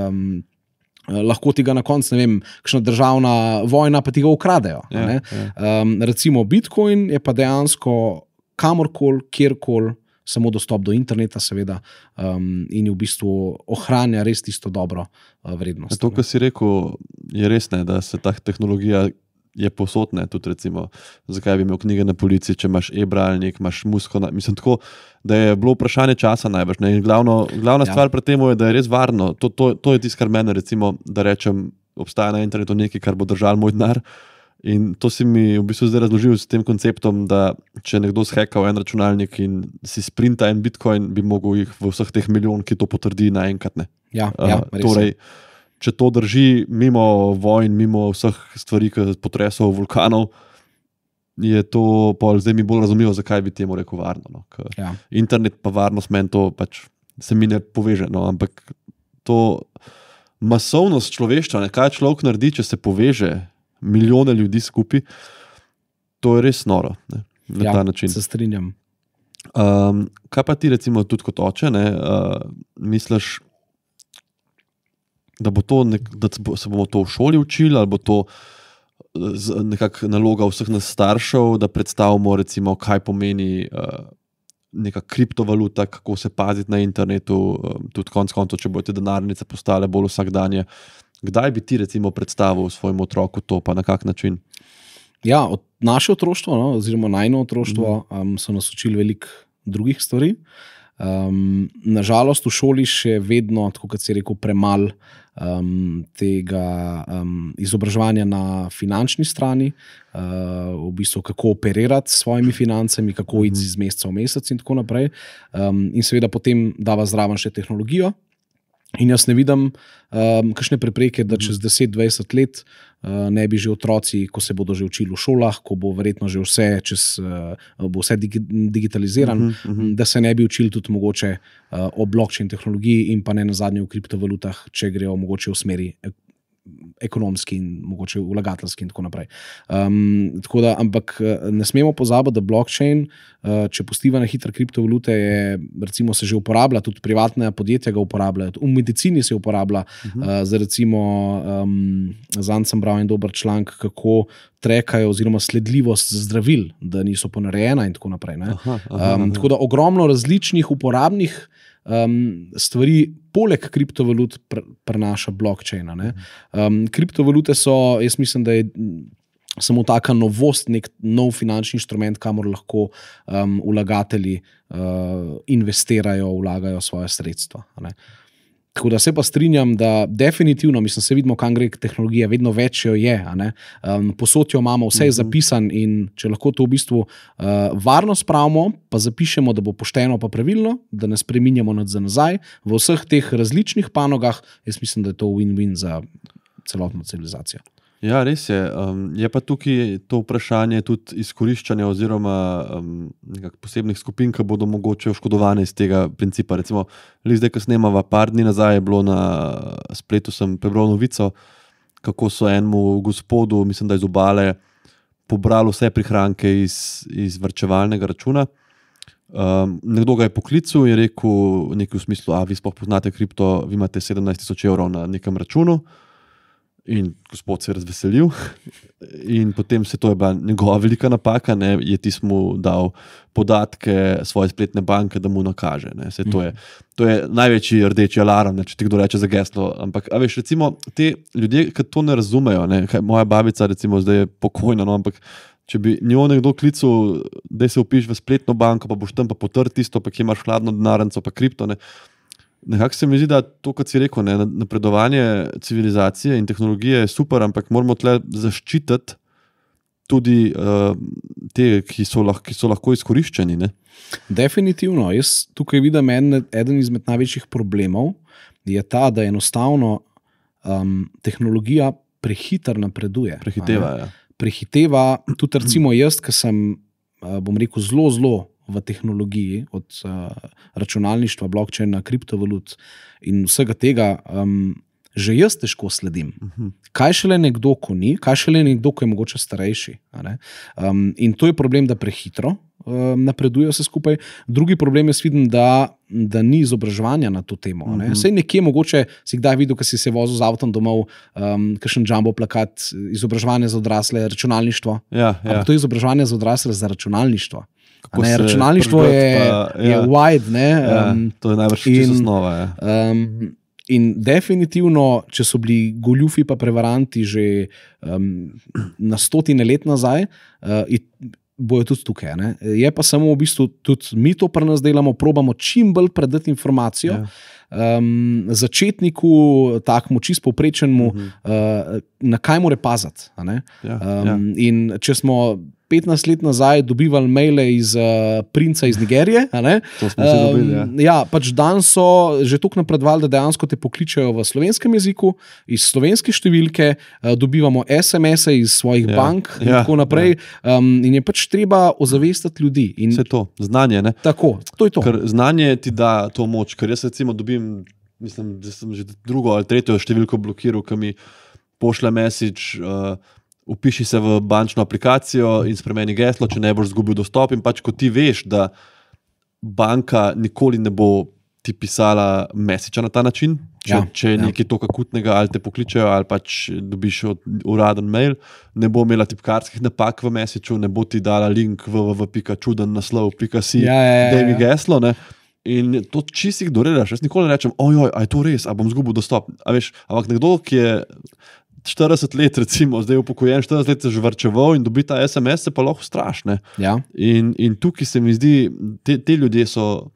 Speaker 2: Lahko ti ga na koncu, ne vem, kakšna državna vojna, pa ti ga ukradejo. Recimo Bitcoin je pa dejansko kamorkoli, kjerkoli, samo dostop do interneta, seveda, in v bistvu ohranja res tisto dobro vrednost.
Speaker 1: To, kar si rekel, je res, da se ta tehnologija je posodne, tudi recimo, zakaj bi imel knjige na policiji, če imaš e-bralnik, imaš musko, mislim tako, da je bilo vprašanje časa najbrž. In glavna stvar pri tem je, da je res varno. To je tisto, kar mene, recimo, da rečem, obstaja na internetu nekaj, kar bo držal moj denar. In to si mi v bistvu zdaj razložil s tem konceptom, da če nekdo zhekal en računalnik in si sprinta en Bitcoin, bi mogel jih v vseh teh milijon, ki to potrdi naenkrat. Torej, če to drži mimo vojn, mimo vseh stvari, potresov, vulkanov, je to zdaj mi bolj razumljivo, zakaj bi temu rekel varno. Internet pa varnost meni to pač se mi ne poveže. Ampak to masovnost človeštva, kaj človek naredi, če se poveže milijone ljudi skupaj, to je res noro. Na ta način.
Speaker 2: Se strinjam.
Speaker 1: Kaj pa ti recimo tudi kot oče, misliš, da se bomo to v šoli učili, ali bo to nekak naloga vseh nas staršev, da predstavimo recimo, kaj pomeni neka kriptovaluta, kako se paziti na internetu, tudi konc koncev, če bodo te denarnice postale bolj vsakdanje. Kdaj bi ti recimo predstavil svojemu otroku to, pa na kak način?
Speaker 2: Ja, naše otroštvo, oziroma najno otroštvo so nas učili veliko drugih stvari. Nažalost, v šoli še vedno, tako kot si rekel, premalo tega izobraževanja na finančni strani, v bistvu kako operirati s svojimi financami, kako iti iz meseca v mesec in tako naprej. In seveda potem dava zraven še tehnologijo. In jaz ne vidim kakšne prepreke, da čez 10-20 let ne bi že otroci, ko se bodo že učili v šolah, ko bo verjetno že bo vse digitalizirano, da se ne bi učili tudi mogoče o blockchain tehnologiji in pa ne nazadnje v kriptovalutah, če grejo mogoče v smeri ekonomski in mogoče vlagateljski in tako naprej. Ampak ne smemo pozabiti, da blockchain, če postiva na hitre kriptovalute, recimo se že uporablja, tudi privatne podjetja ga uporabljajo, v medicini se uporablja, recimo zanj sem bral en dober članek, kako trekajo oziroma sledljivost zdravil, da niso ponarejena in tako naprej. Tako da ogromno različnih uporabnih stvari poleg kriptovalut prenaša blockchaina. Kriptovalute so, jaz mislim, da je samo taka novost, nek nov finančni inštrument, kamor lahko vlagatelji investirajo, vlagajo svoje sredstva. Tako da se pa strinjam, da definitivno, mislim, se vidimo, kam gre tehnologija, vedno več jo je. Posod jo imamo, vse je zapisan in če lahko to v bistvu varno spravimo, pa zapišemo, da bo pošteno pa pravilno, da ne spreminjamo nad za nazaj, v vseh teh različnih panogah, jaz mislim, da je to win-win za celotno civilizacijo.
Speaker 1: Ja, res je. Je pa tukaj to vprašanje tudi izkoriščanja oziroma posebnih skupin, ki bodo mogoče oškodovane iz tega principa. Recimo, zdaj, ko snemava par dni nazaj, je bilo na spletu, sem prebral novico, kako so enemu gospodu, mislim, da iz Obale, pobrali vse prihranke iz varčevalnega računa. Nekdo ga je poklical in je rekel nekaj v smislu, vi sploh poznate kripto, vi imate 17,000 evrov na nekem računu. In gospod se je razveselil in potem to je bila njegova velika napaka, je tismu dal podatke svoje spletne banke, da mu nakaže. To je največji rdeči alarm, če ti kdo reče za geslo. Ampak, veš, recimo, te ljudje, ki to ne razumejo, moja babica, recimo, zdaj je pokojna, ampak če bi njo nekdo klical, da se upiš v spletno banko, pa boš tam pa potrd tisto, pa ki imaš hladno denarnico, pa kripto, nekako se mi zdi, da to, kot si rekel, napredovanje civilizacije in tehnologije je super, ampak moramo tle zaščititi tudi te, ki so lahko izkoriščeni.
Speaker 2: Definitivno. Jaz tukaj vidim eden izmed največjih problemov je ta, da enostavno tehnologija prehitro napreduje. Prehiteva, tudi recimo jaz, ki sem, bom rekel, zelo v tehnologiji, od računalništva, blockchaina, kriptovalut in vsega tega, že jaz težko sledim. Kaj šele nekdo, ko ni, kaj šele nekdo, ko je mogoče starejši. In to je problem, da prehitro napreduje vse skupaj. Drugi problem jaz vidim, da ni izobraževanja na to temo. Saj nekje mogoče si kdaj videl, ko si se vozil z avtom domov, kakšen jumbo plakat, izobraževanje za odrasle, računalništvo. Ampak to je izobraževanje za odrasle za računalništvo. Računalništvo je wide.
Speaker 1: To je najbrž čisto osnova.
Speaker 2: In definitivno, če so bili goljufi pa prevaranti že na 100 let nazaj, bojo tudi tukaj. Je pa samo v bistvu tudi mi to pri nas delamo, probamo čim bolj predati informacijo, začetniku, takmu čisto povprečnemu, na kaj mora paziti. In če smo 15 let nazaj dobivali maile iz princa iz Nigerije.
Speaker 1: To smo si dobili,
Speaker 2: pač dan so že toliko napredovali, da dejansko te pokličajo v slovenskem jeziku, iz slovenske številke, dobivamo SMS-e iz svojih bank in tako naprej. In je pač treba ozavestiti ljudi.
Speaker 1: Vse to, znanje.
Speaker 2: Tako, to je to.
Speaker 1: Ker znanje ti da to moč, ker jaz recimo dobim, mislim, da sem že drugo ali tretjo številko blokiral, ki mi pošlje message, upiši se v bančno aplikacijo in spremeni geslo, če ne boš izgubil dostop. In pač, ko ti veš, da banka nikoli ne bo ti pisala messagea na ta način, če je nekaj toliko akutnega, ali te pokličajo, ali pač dobiš uraden mail, ne bo imela tipkarskih napak v messageu, ne bo ti dala link www.čudennaslov.si, daj mi geslo. In to čisto ignoriraš. Jaz nikoli ne rečem, ojoj, a je to res, a bom izgubil dostop. Ampak nekdo, ki je 40 let, recimo, zdaj je upokojen, 40 let se že varčeval in dobi ta SMS, se pa lahko strašne. In tukaj se mi zdi, te ljudje so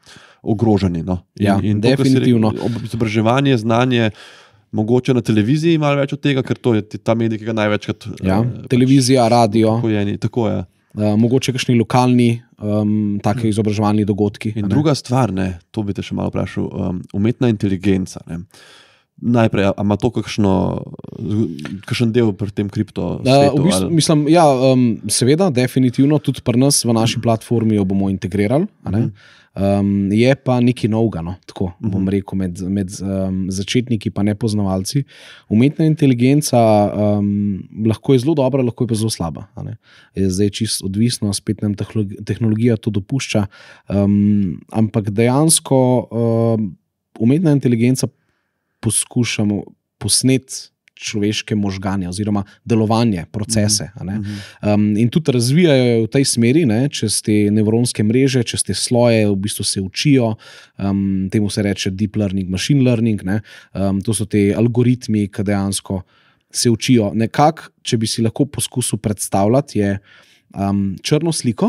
Speaker 1: ogroženi. No. In
Speaker 2: definitivno.
Speaker 1: Izobraževanje, znanje, mogoče na televiziji malo več od tega, ker to je ta medij, ki ga največkrat...
Speaker 2: televizija, radio.
Speaker 1: Tako je.
Speaker 2: Mogoče kakšni lokalni take izobraževalni dogodki.
Speaker 1: In druga stvar, to bi te še malo vprašal, umetna inteligenca. Najprej, a ima to kakšen del pri tem kripto svetu?
Speaker 2: V bistvu, mislim, seveda, definitivno, tudi pri nas v naši platformi jo bomo integrirali. Je pa nekaj novega, tako bom rekel, med začetniki pa nepoznavalci. Umetna inteligenca lahko je zelo dobra, lahko je pa zelo slaba. Je zdaj čisto odvisno, spet nam tehnologija to dopušča, ampak dejansko umetna inteligenca poskušamo posneti človeške možganje oziroma delovanje, procese. In tudi razvijajo v tej smeri, čez te nevronske mreže, čez te sloje, v bistvu se učijo, temu se reče deep learning, machine learning, to so te algoritmi, ki dejansko se učijo. Nekako, če bi si lahko poskusil predstavljati, je črno sliko,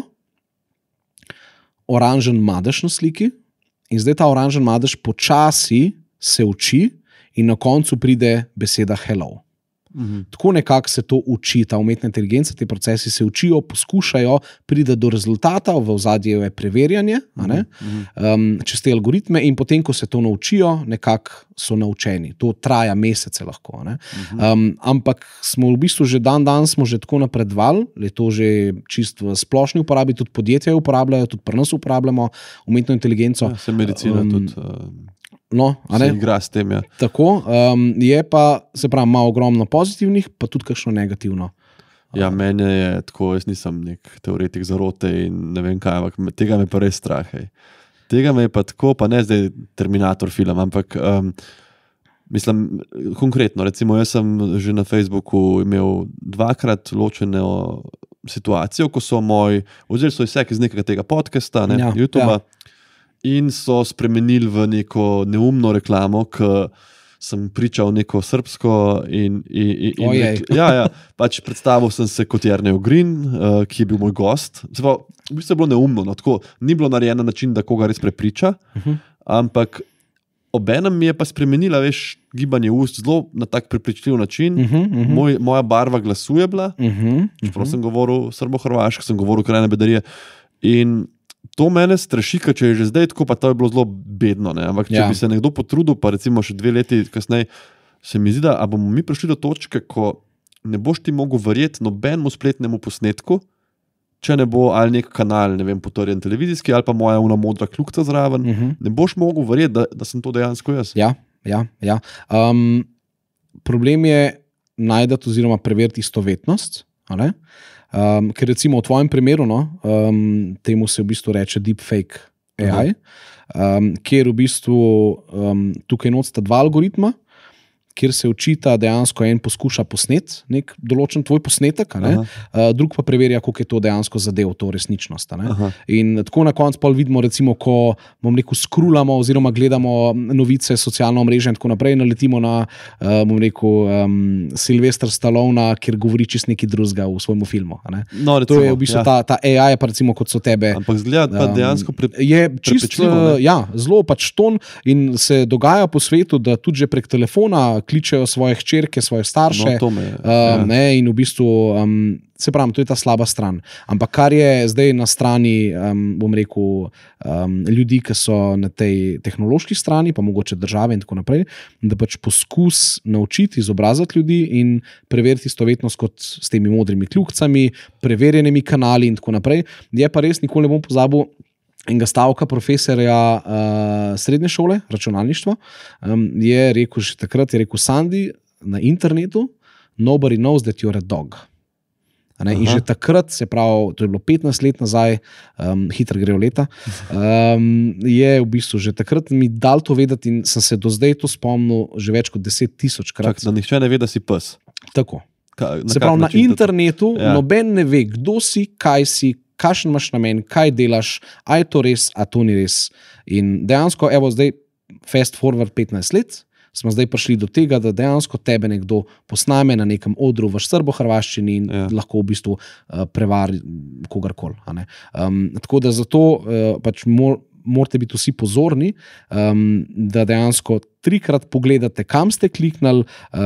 Speaker 2: oranžen madež na sliki in zdaj ta oranžen madež počasi se uči in na koncu pride beseda hello. Tako nekako se to uči, ta umetna inteligenca, te procesi se učijo, poskušajo priti do rezultata, v ozadju je preverjanje, čez te algoritme in potem, ko se to naučijo, nekako so naučeni. To traja mesece lahko. Ampak smo v bistvu že dan smo že tako napredovali, je to že čisto v splošni uporabi, tudi podjetja uporabljajo, tudi pri nas uporabljamo umetno inteligenco.
Speaker 1: Se medicina tudi...
Speaker 2: se
Speaker 1: igra s tem,
Speaker 2: Tako, je pa, se pravi, ima ogromno pozitivnih, pa tudi kakšno negativno.
Speaker 1: Mene je tako, jaz nisem nek teoretik zarote in ne vem kaj, ampak tega me pa res strah. Tega me je pa tako, pa ne zdaj Terminator film, ampak mislim, konkretno, recimo jaz sem že na Facebooku imel 2-krat ločeno situacijo, ko so vzeli so izsek iz nekega tega podcasta, YouTubea, in so spremenili v neko neumno reklamo, ki sem pričal neko srbsko in pač predstavil sem se kot Jernej Ogrin, ki je bil moj gost. V bistvu je bilo neumno, tako, ni bilo narejeno na način, da koga res prepriča, ampak obenem mi je pa spremenila, gibanje ust zelo na tak prepričljiv način. Moja barva glasu je bila, čeprav sem govoril srbo-hrvaško, sem govoril krajne bedarije in to mene straši, če je že zdaj tako, pa to je bilo zelo bedno. Ampak če bi se nekdo potrudil, pa recimo še 2 leti kasneje, se mi zdi, da bomo mi prišli do točke, ko ne boš ti mogel verjeti nobenemu spletnemu posnetku, če ne bo ali nek kanal, ne vem, potrjen televizijski, ali pa moja modra kljukca zraven, ne boš mogel verjeti, da sem to dejansko jaz.
Speaker 2: Problem je najti oziroma preveriti istovetnost, ker recimo v tvojem primeru, temu se v bistvu reče deepfake AI, kjer v bistvu tukaj sta 2 algoritma, kjer se učita dejansko en poskuša posnet nek določen tvoj posnetek, drug pa preverja, koliko je to dejansko zadev, to resničnost. In tako na koncu pol vidimo, recimo, ko skrulamo oziroma gledamo novice, socialno mreže in tako naprej, naletimo na, Sylvester Stallona, kjer govori čist nekaj drugega v svojem filmu.
Speaker 1: Recimo,
Speaker 2: to je v bistvu ta AI, pa recimo kot so tebe.
Speaker 1: Ampak zgleda pa dejansko
Speaker 2: je čisto, zelo pač ton in se dogaja po svetu, da tudi že prek telefona kličejo svoje hčerke, svoje starše, in v bistvu, se pravim, to je ta slaba stran. Ampak kar je zdaj na strani, bom rekel, ljudi, ki so na tej tehnološki strani, pa mogoče države in tako naprej, da pač poskus naučiti, izobraziti ljudi in preveriti istovetnost kot s temi modrimi kljukcami, preverjenimi kanali in tako naprej. Je pa res, nikoli ne bom pozabil enega stavka profesorja srednje šole, računalništva, je rekel že takrat, Sandy, na internetu, nobody knows that you're a dog. In že takrat, se pravi, to je bilo 15 let nazaj, hitro grejo leta, je v bistvu že takrat mi dal to vedeti in sem se do zdaj to spomnil že več kot 10,000 krat.
Speaker 1: Da nihče ne ve, da si pes.
Speaker 2: Tako. Se pravi, na internetu noben ne ve, kdo si, kaj si, kakšen imaš namen, kaj delaš, a je to res, a to ni res. In dejansko, evo zdaj, fast forward 15 let, smo zdaj prišli do tega, da dejansko tebe nekdo posname na nekem odru v srbo-hrvaščini in lahko v bistvu prevari kogarkoli. Tako da zato pač morate biti vsi pozorni, da dejansko 3-krat pogledate, kam ste kliknili,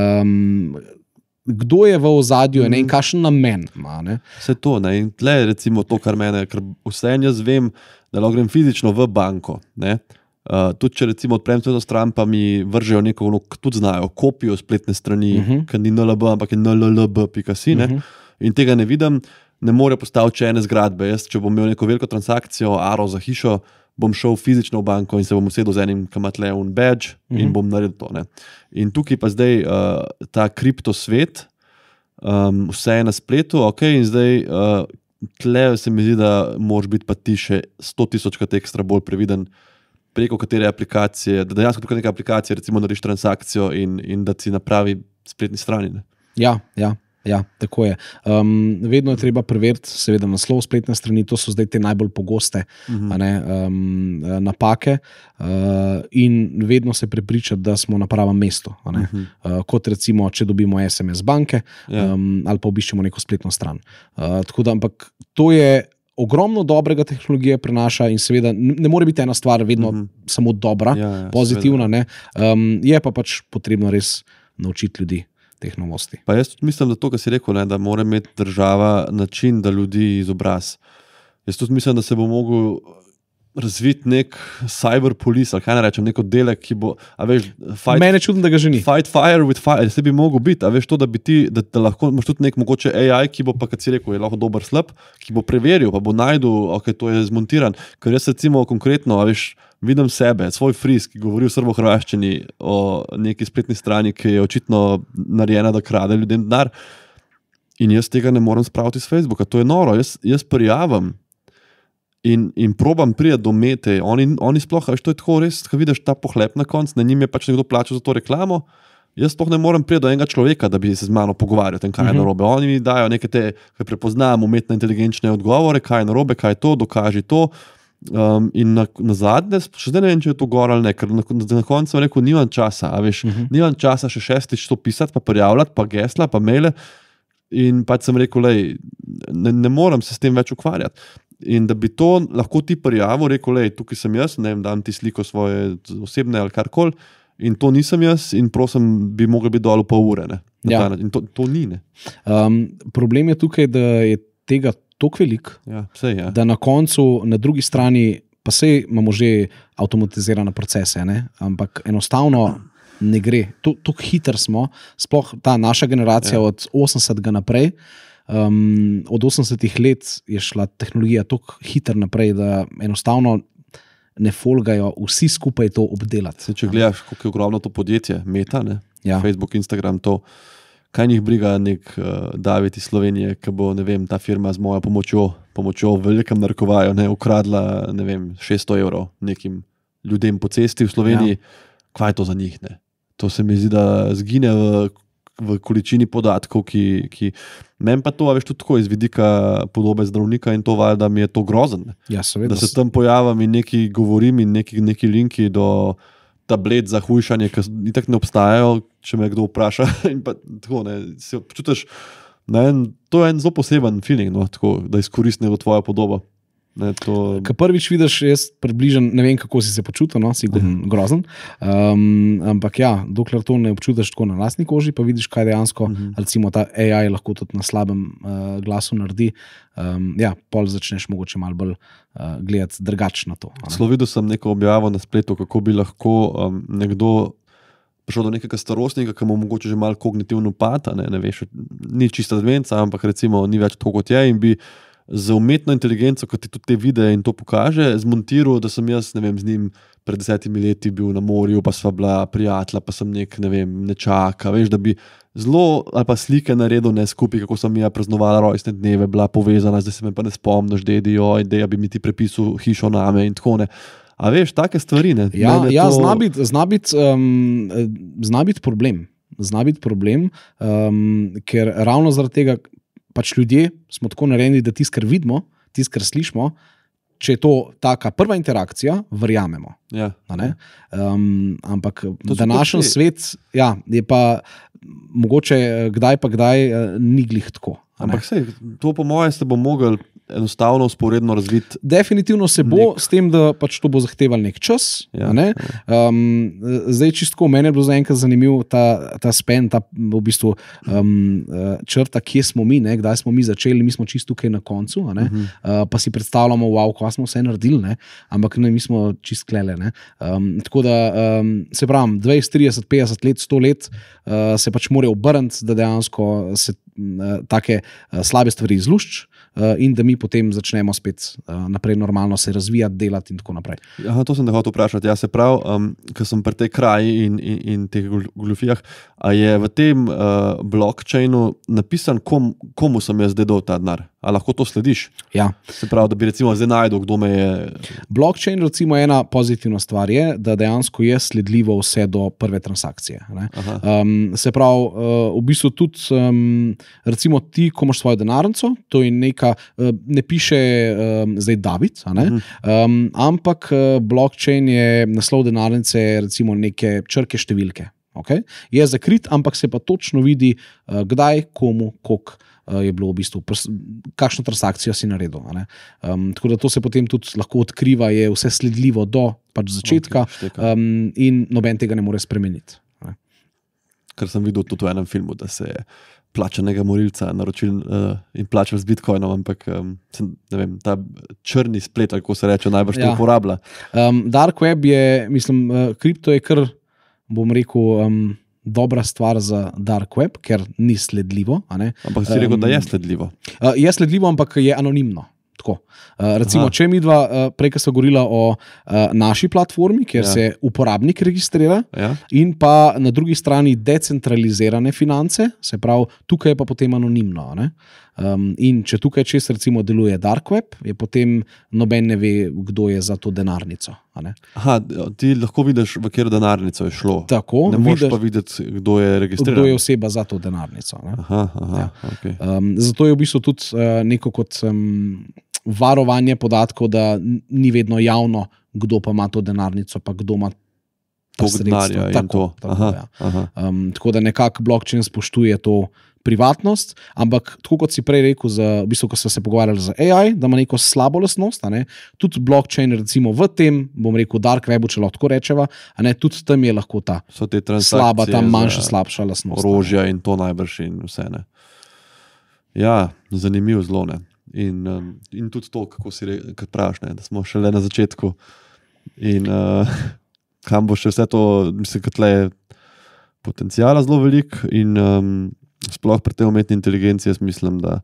Speaker 2: kdo je v ozadju in kakšen namen ima.
Speaker 1: Vse to, ne? In tle je recimo to, kar mene, ker vseeno jaz vem, da lahko grem fizično v banko, ne? Tudi če recimo odprem to stran, pa mi vržejo neko, tudi znajo, kopijo spletne strani, ki ni NLB, ampak je nllb.si, in tega ne vidim, ne more postaviti ene zgradbe. Jaz, če bom imel neko veliko transakcijo, aro za hišo, bom šel fizično v banko in se bom usedel z enim, ki ima tle un badge in bom naredil to. Ne? In tukaj pa zdaj ta kriptosvet, vse je na spletu, ok, in zdaj tle se mi zdi, da moraš biti pa ti še 100,000 ekstra bolj previden, preko katere aplikacije, da dejansko preko neke aplikacije recimo narediš transakcijo in da si na pravi spletni strani. Ne?
Speaker 2: Ja, tako je. Vedno je treba preveriti, seveda, naslov spletne strani, to so zdaj te najbolj pogoste napake in vedno se prepričati, da smo na pravem mestu. Kot recimo, če dobimo SMS banke ali pa obiščemo neko spletno stran. Tako da, ampak to je ogromno dobrega tehnologije prinaša in seveda ne more biti ena stvar vedno samo dobra, pozitivna. Je pa pač potrebno res naučiti ljudi teh novosti.
Speaker 1: Pa jaz tudi mislim, da to, kar si rekel, ne, da mora imeti država način, da ljudi izobraz. Jaz tudi mislim, da se bo mogel razviti nek cyber police, ali kaj ne rečem, nek oddelek, ki bo, a veš,
Speaker 2: mene čudno, da ga že ni.
Speaker 1: Fight fire with fire, se bi mogel biti, a veš to, da bi ti, da lahko imaš tudi nek mogoče AI, ki bo pa, kad si rekel, je lahko dober slab, ki bo preveril, pa bo najdel, ok, to je zmontiran, ker jaz recimo konkretno, a veš, vidim sebe, svoj fris, ki govori v srbo-hrvaščini o neki spletni strani, ki je očitno narejena, da krade ljudem denar, in jaz tega ne morem spraviti iz Facebooka, to je noro, jaz prijavim in probam priti do mete, oni sploh, veš, to je tako res, ko vidiš ta pohlep na konc, na njim je pač nekdo plačal za to reklamo, jaz sploh ne morem priti do enega človeka, da bi se z mano pogovarjal, tem, kaj je narobe. Oni mi dajo neke te, kaj prepoznam, umetno inteligenčne odgovore, kaj je narobe, kaj je to, dokaži to, in na zadnje, še zdaj ne vem, če je to gor ali ne, ker na koncu sem rekel, nimam časa, a veš, nimam časa še 6 to pisati, pa prijavljati, pa gesla, pa maile, in pač sem rekel, lej, ne morem se s tem več ukvarjati. In da bi to lahko ti prijavil, rekel, lej, tukaj sem jaz, ne vem, dam ti sliko svoje osebne ali karkoli, in to nisem jaz, in prosim, bi mogli biti dol v pol ure. Ne? In to ni. Ne?
Speaker 2: Problem je tukaj, da je tega toliko velik, da na koncu, na drugi strani, pa sej imamo že avtomatizirane procese, ne? Ampak enostavno ne gre. Toliko hiter smo, sploh ta naša generacija od 80 naprej, od 80 let je šla tehnologija toliko hiter naprej, da enostavno ne folgajo vsi skupaj to obdelati.
Speaker 1: Če gledaš, koliko je ogromno to podjetje, Meta, ne? Facebook, Instagram, to, kaj njih briga nek David iz Slovenije, ki bo, ne vem, ta firma z mojo pomočjo v velikem narekovaju, ne, ukradla, ne vem, 600 € nekim ljudem po cesti v Sloveniji, kaj je to za njih, ne? To se mi zdi, da zgine v količini podatkov, ki meni pa to, veš, tudi tako iz vidika podobe zdravnika in to valjda mi je to grozen.
Speaker 2: Ja, seveda.
Speaker 1: Da se tam pojavim in nekaj govorim in neki linki do tablet za hujšanje, ki itak ne obstajajo, če me kdo vpraša. In pa tako, ne, se počutiš, to je en zelo poseben feeling, no, tako, da izkoristi tvoja podoba.
Speaker 2: Ko prvič vidiš, jaz približen, ne vem, kako si se počutil, no, si grozen, ampak ja, dokler to ne občutiš tako na lastni koži, pa vidiš, kaj dejansko, recimo ta AI lahko tudi na slabem glasu naredi, pol začneš mogoče malo bolj gledati drugače na to.
Speaker 1: Celo videl sem neko objavo na spletu, kako bi lahko nekdo prišel do nekega starostnika, ki mu mogoče že malo kognitivno upad, ne veš, ni čista demenca, ampak recimo ni več tako, kot je, in bi z umetno inteligenco, ko ti tudi te videe in to pokaže, zmontiral, da sem jaz, ne vem, z njim pred 10 leti bil na morju, pa sva bila prijatelja, pa sem nečaka, veš, da bi zelo, ali pa slike naredil ne skupaj, kako sem ja praznovala rojstne dneve, bila povezana, zdaj se me pa ne spomniš, da bi mi ti prepisal hišo name in tako ne. A veš, take stvari, ne?
Speaker 2: Zna biti problem. Ker ravno zaradi tega, pač ljudje smo tako narejeni, da tisto, kar vidimo, tisto, kar slišimo, če je to taka prva interakcija, verjamemo. Ampak današnji svet je pa mogoče kdaj ni glih tako.
Speaker 1: Ampak sej, to po moje se bo mogel enostavno usporedno razviti?
Speaker 2: Definitivno se bo, s tem, da pač to bo zahteval nek čas. Ne? Zdaj, čistko, meni je bilo zaenkrat zanimiv ta span, ta v bistvu črta, kje smo mi, ne? Kdaj smo mi začeli, mi smo čisto tukaj na koncu, pa si predstavljamo, wow, ko smo vse naredili, ne? Ampak ne, mi smo čist klele. Tako da, se pravim, 20, 30, 50 let, 100 let se pač morajo obrniti, da dejansko se take slabe stvari izlušč in da mi potem začnemo spet naprej normalno se razvijati, delati in tako naprej.
Speaker 1: Aha, to sem da hotel vprašati. Ja, se pravi, ko sem pri tej kraji in teh goljufijah, a je v tem blockchainu napisan, komu sem jaz zdaj dal ta denar? A lahko to slediš?
Speaker 2: Ja. Se
Speaker 1: pravi, da bi recimo zdaj najdel, kdo me je...
Speaker 2: Blockchain, recimo, ena pozitivna stvar je, da dejansko je sledljivo vse do prve transakcije. Se pravi, v bistvu tudi recimo ti, ko imaš svojo denarnico, to je neka, ne piše zdaj David, ampak blockchain je naslov denarnice recimo neke črke številke. Okay? Je zakrit, ampak se pa točno vidi, kdaj, komu, koliko je bilo v bistvu, kakšno transakcijo si naredil. Tako da to se potem tudi lahko odkriva, je vse sledljivo do pač začetka in noben tega ne more spremeniti.
Speaker 1: Kar sem videl tudi v enem filmu, da se je plačanega morilca naročil in plačal z bitcoinom, ampak ne vem, ta črni splet, kako se reče, najbrž to uporablja.
Speaker 2: Dark web je, mislim, kripto je kar, bom rekel, dobra stvar za dark web, ker ni sledljivo.
Speaker 1: Ampak si rekel, da je sledljivo.
Speaker 2: Je sledljivo, ampak je anonimno. Tako. Recimo, če mi dva prej, ko so govorila o naši platformi, kjer se uporabnik registrira in pa na drugi strani decentralizirane finance, se pravi, tukaj je pa potem anonimno. In če tukaj čez recimo deluje dark web, je potem noben ne ve, kdo je za to denarnico.
Speaker 1: Aha, ti lahko vidiš, v katero denarnico je šlo.
Speaker 2: Tako,
Speaker 1: ne moreš pa videti, kdo je registriran.
Speaker 2: Kdo je oseba za to denarnico.
Speaker 1: Okay.
Speaker 2: Zato je v bistvu tudi neko kot varovanje podatkov, da ni vedno javno, kdo pa ima to denarnico, pa kdo ima to sredstvo. Tako da nekako blockchain spoštuje to privatnost, ampak tako kot si prej rekel, v bistvu, ko smo se pogovarjali za AI, da ima neko slabo lastnost, tudi blockchain recimo v tem, bom rekel, dark webu, če lahko tako rečeva, tudi tam je lahko ta slaba, ta manjša, slabša lastnost.
Speaker 1: Orožja in to najbrž in vse. Ja, zanimivo zelo. In tudi to, kako si praviš, da smo šele na začetku in kam bo še vse to, mislim, kot le potencijala zelo veliko in sploh pri tej umetni inteligenci jaz mislim, da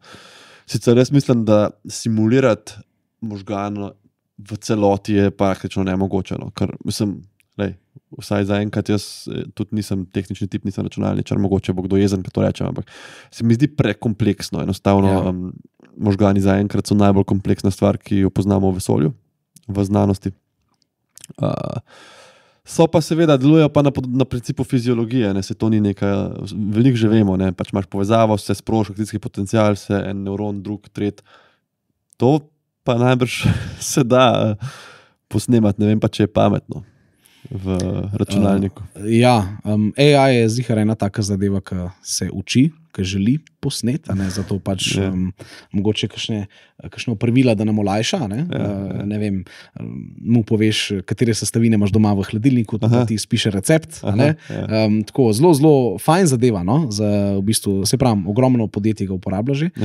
Speaker 1: simulirati možgano v celoti je praktično nemogoče. Ker mislim, vsaj zaenkrat jaz tudi nisem tehnični tip, nisem računalničar, mogoče bo kdo jezen, ko to rečem, ampak se mi zdi prekompleksno. Enostavno možgani zaenkrat so najbolj kompleksna stvar, ki jo poznamo v vesolju, v znanosti. So pa seveda, delujejo pa na principu fiziologije, se to ni nekaj, veliko že vemo, pač imaš povezavo, se sproži akcijski potencial, se en nevron, drug, tret. To pa najbrž se da posnemati, ne vem pa, če je pametno v računalniku.
Speaker 2: AI je zihar ena taka zadeva, ki se uči, ki želi posneti, zato pač mogoče kakšno pravila, da nam olajša, ne vem, mu poveš, katere sestavine imaš doma v hladilniku, da ti spiše recept, tako, zelo, zelo fajn zadeva, za v bistvu, se pravim, ogromno podjetij ga uporablja že.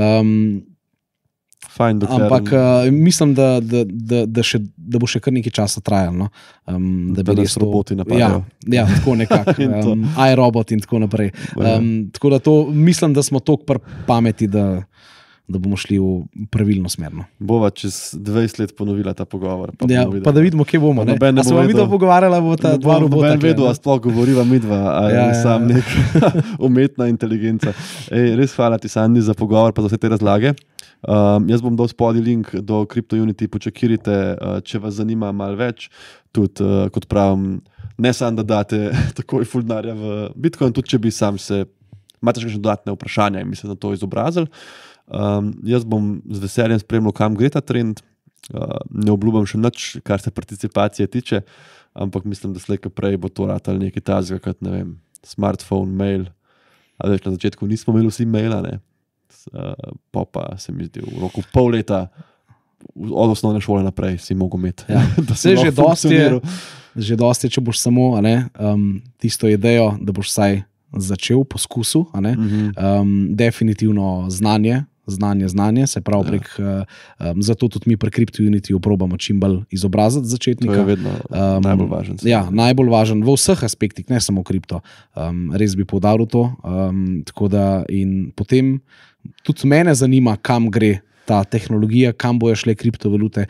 Speaker 1: Fajn,
Speaker 2: ampak mislim, da bo še kar nekaj časa trajalo.
Speaker 1: Da bi res roboti napadajo.
Speaker 2: Ja, tako nekako. iRobot in tako naprej. Tako da to, mislim, da smo toliko pameti, da bomo šli v pravilno smer.
Speaker 1: Bova čez 20 let ponovila ta pogovor.
Speaker 2: Pa da vidimo, kje bomo. A se bomo videli pogovarjala, bo ta dva robota.
Speaker 1: Noben vedel, a sploh govoriva midva, a je sam nek umetna inteligenca. Res hvala ti, Sandi, za pogovor pa za vse te razlage. Jaz bom dal spodaj link do CryptoUnity, počakirite, če vas zanima malo več, tudi kot pravim, ne samo da date takoj ful denarja v Bitcoin, tudi če bi sam se, imate še dodatne vprašanja in mi se na to izobrazili. Jaz bom z veseljem spremljal, kam gre ta trend, ne obljubam še nič, kar se participacije tiče, ampak mislim, da slej kot prej bo to ratalo nekaj tazga, kot ne vem, smartphone, mail, a več na začetku nismo imeli vsi maila, pa se mi zdi v roku pol leta od osnovne šole naprej si mogel imeti.
Speaker 2: Ja. Vse že dosti, če boš samo tisto idejo, da boš vsaj začel poskusil, definitivno znanje, se pravi prek, zato tudi mi pri CryptoUnity probamo čim bolj izobraziti začetnika.
Speaker 1: To je vedno najbolj važen.
Speaker 2: Ja, najbolj važen v vseh aspektih, ne samo kripto. Res bi poudaril to. Tako da in potem tudi mene zanima, kam gre ta tehnologija, kam bojo šle kriptovalute.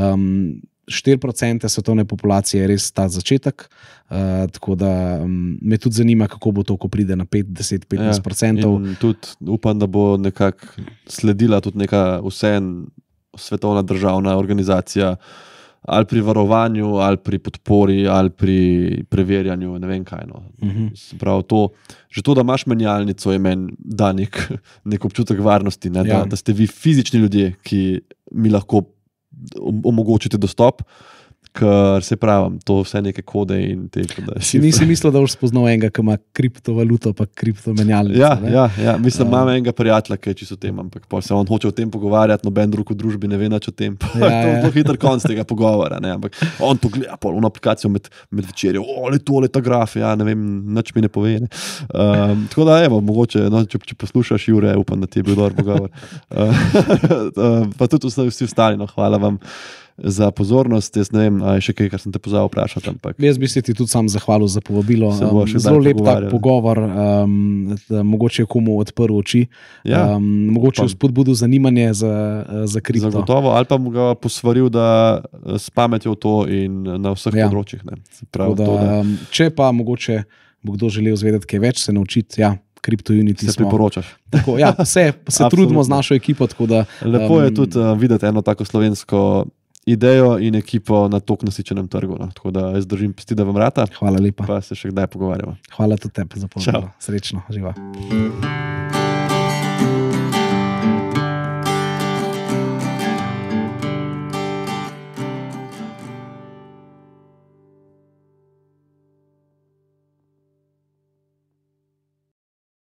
Speaker 2: 4% svetovne populacije je res ta začetek, tako da me tudi zanima, kako bo to, ko pride na 5, 10, 15%.
Speaker 1: Ja, in tudi upam, da bo nekako sledila tudi neka svetovna državna organizacija ali pri varovanju, ali pri podpori, ali pri preverjanju, ne vem kaj. Prav to, že to, da imaš menjalnico, je meni da nek občutek varnosti, ne? Da ste vi fizični ljudje, ki mi lahko omogočite dostop, ker se pravim, to vse neke kode in te.
Speaker 2: Nisi mislil, da boš spoznal enega, ki ima kriptovaluto pa kriptomenjalnico?
Speaker 1: Ja, mislim, imam enega prijatelja, ki je čisto o tem, ampak se on hoče o tem pogovarjati, noben drug v družbi ne ve nič o tem. To je zelo hiter konc tega pogovora, ne? Ampak on to gleda, ono aplikacijo med večerjo, le ta graf, ne vem, nič mi ne pove. Ne? Tako da, evo, mogoče, če poslušaš Jure, upam, da ti je bil dober pogovor. Pa tudi vsi ostali, hvala vam za pozornost. Jaz ne vem, še kaj, kar sem te pozabil vprašati. Ampak
Speaker 2: jaz bi se ti tudi sam zahvalil za povabilo. Zelo lep tak pogovor, mogoče je komu odprl oči, mogoče spodbudil zanimanje za kripto.
Speaker 1: Zagotovo, ali pa mu ga posvaril, da s pametjo v to in na vseh področjih.
Speaker 2: Če pa mogoče bo kdo želel zvedeti kaj več, se naučiti, CryptoUnity
Speaker 1: se priporočaš.
Speaker 2: Tako, se trudimo z našo ekipo. Da,
Speaker 1: lepo je tudi videti eno tako slovensko idejo in ekipo na tako nasičenem trgu. Tako da jaz držim pesti, da vam rata.
Speaker 2: Hvala lepa.
Speaker 1: Pa se še kdaj pogovarjamo.
Speaker 2: Hvala tudi tebi za povabilo. Srečno, živa.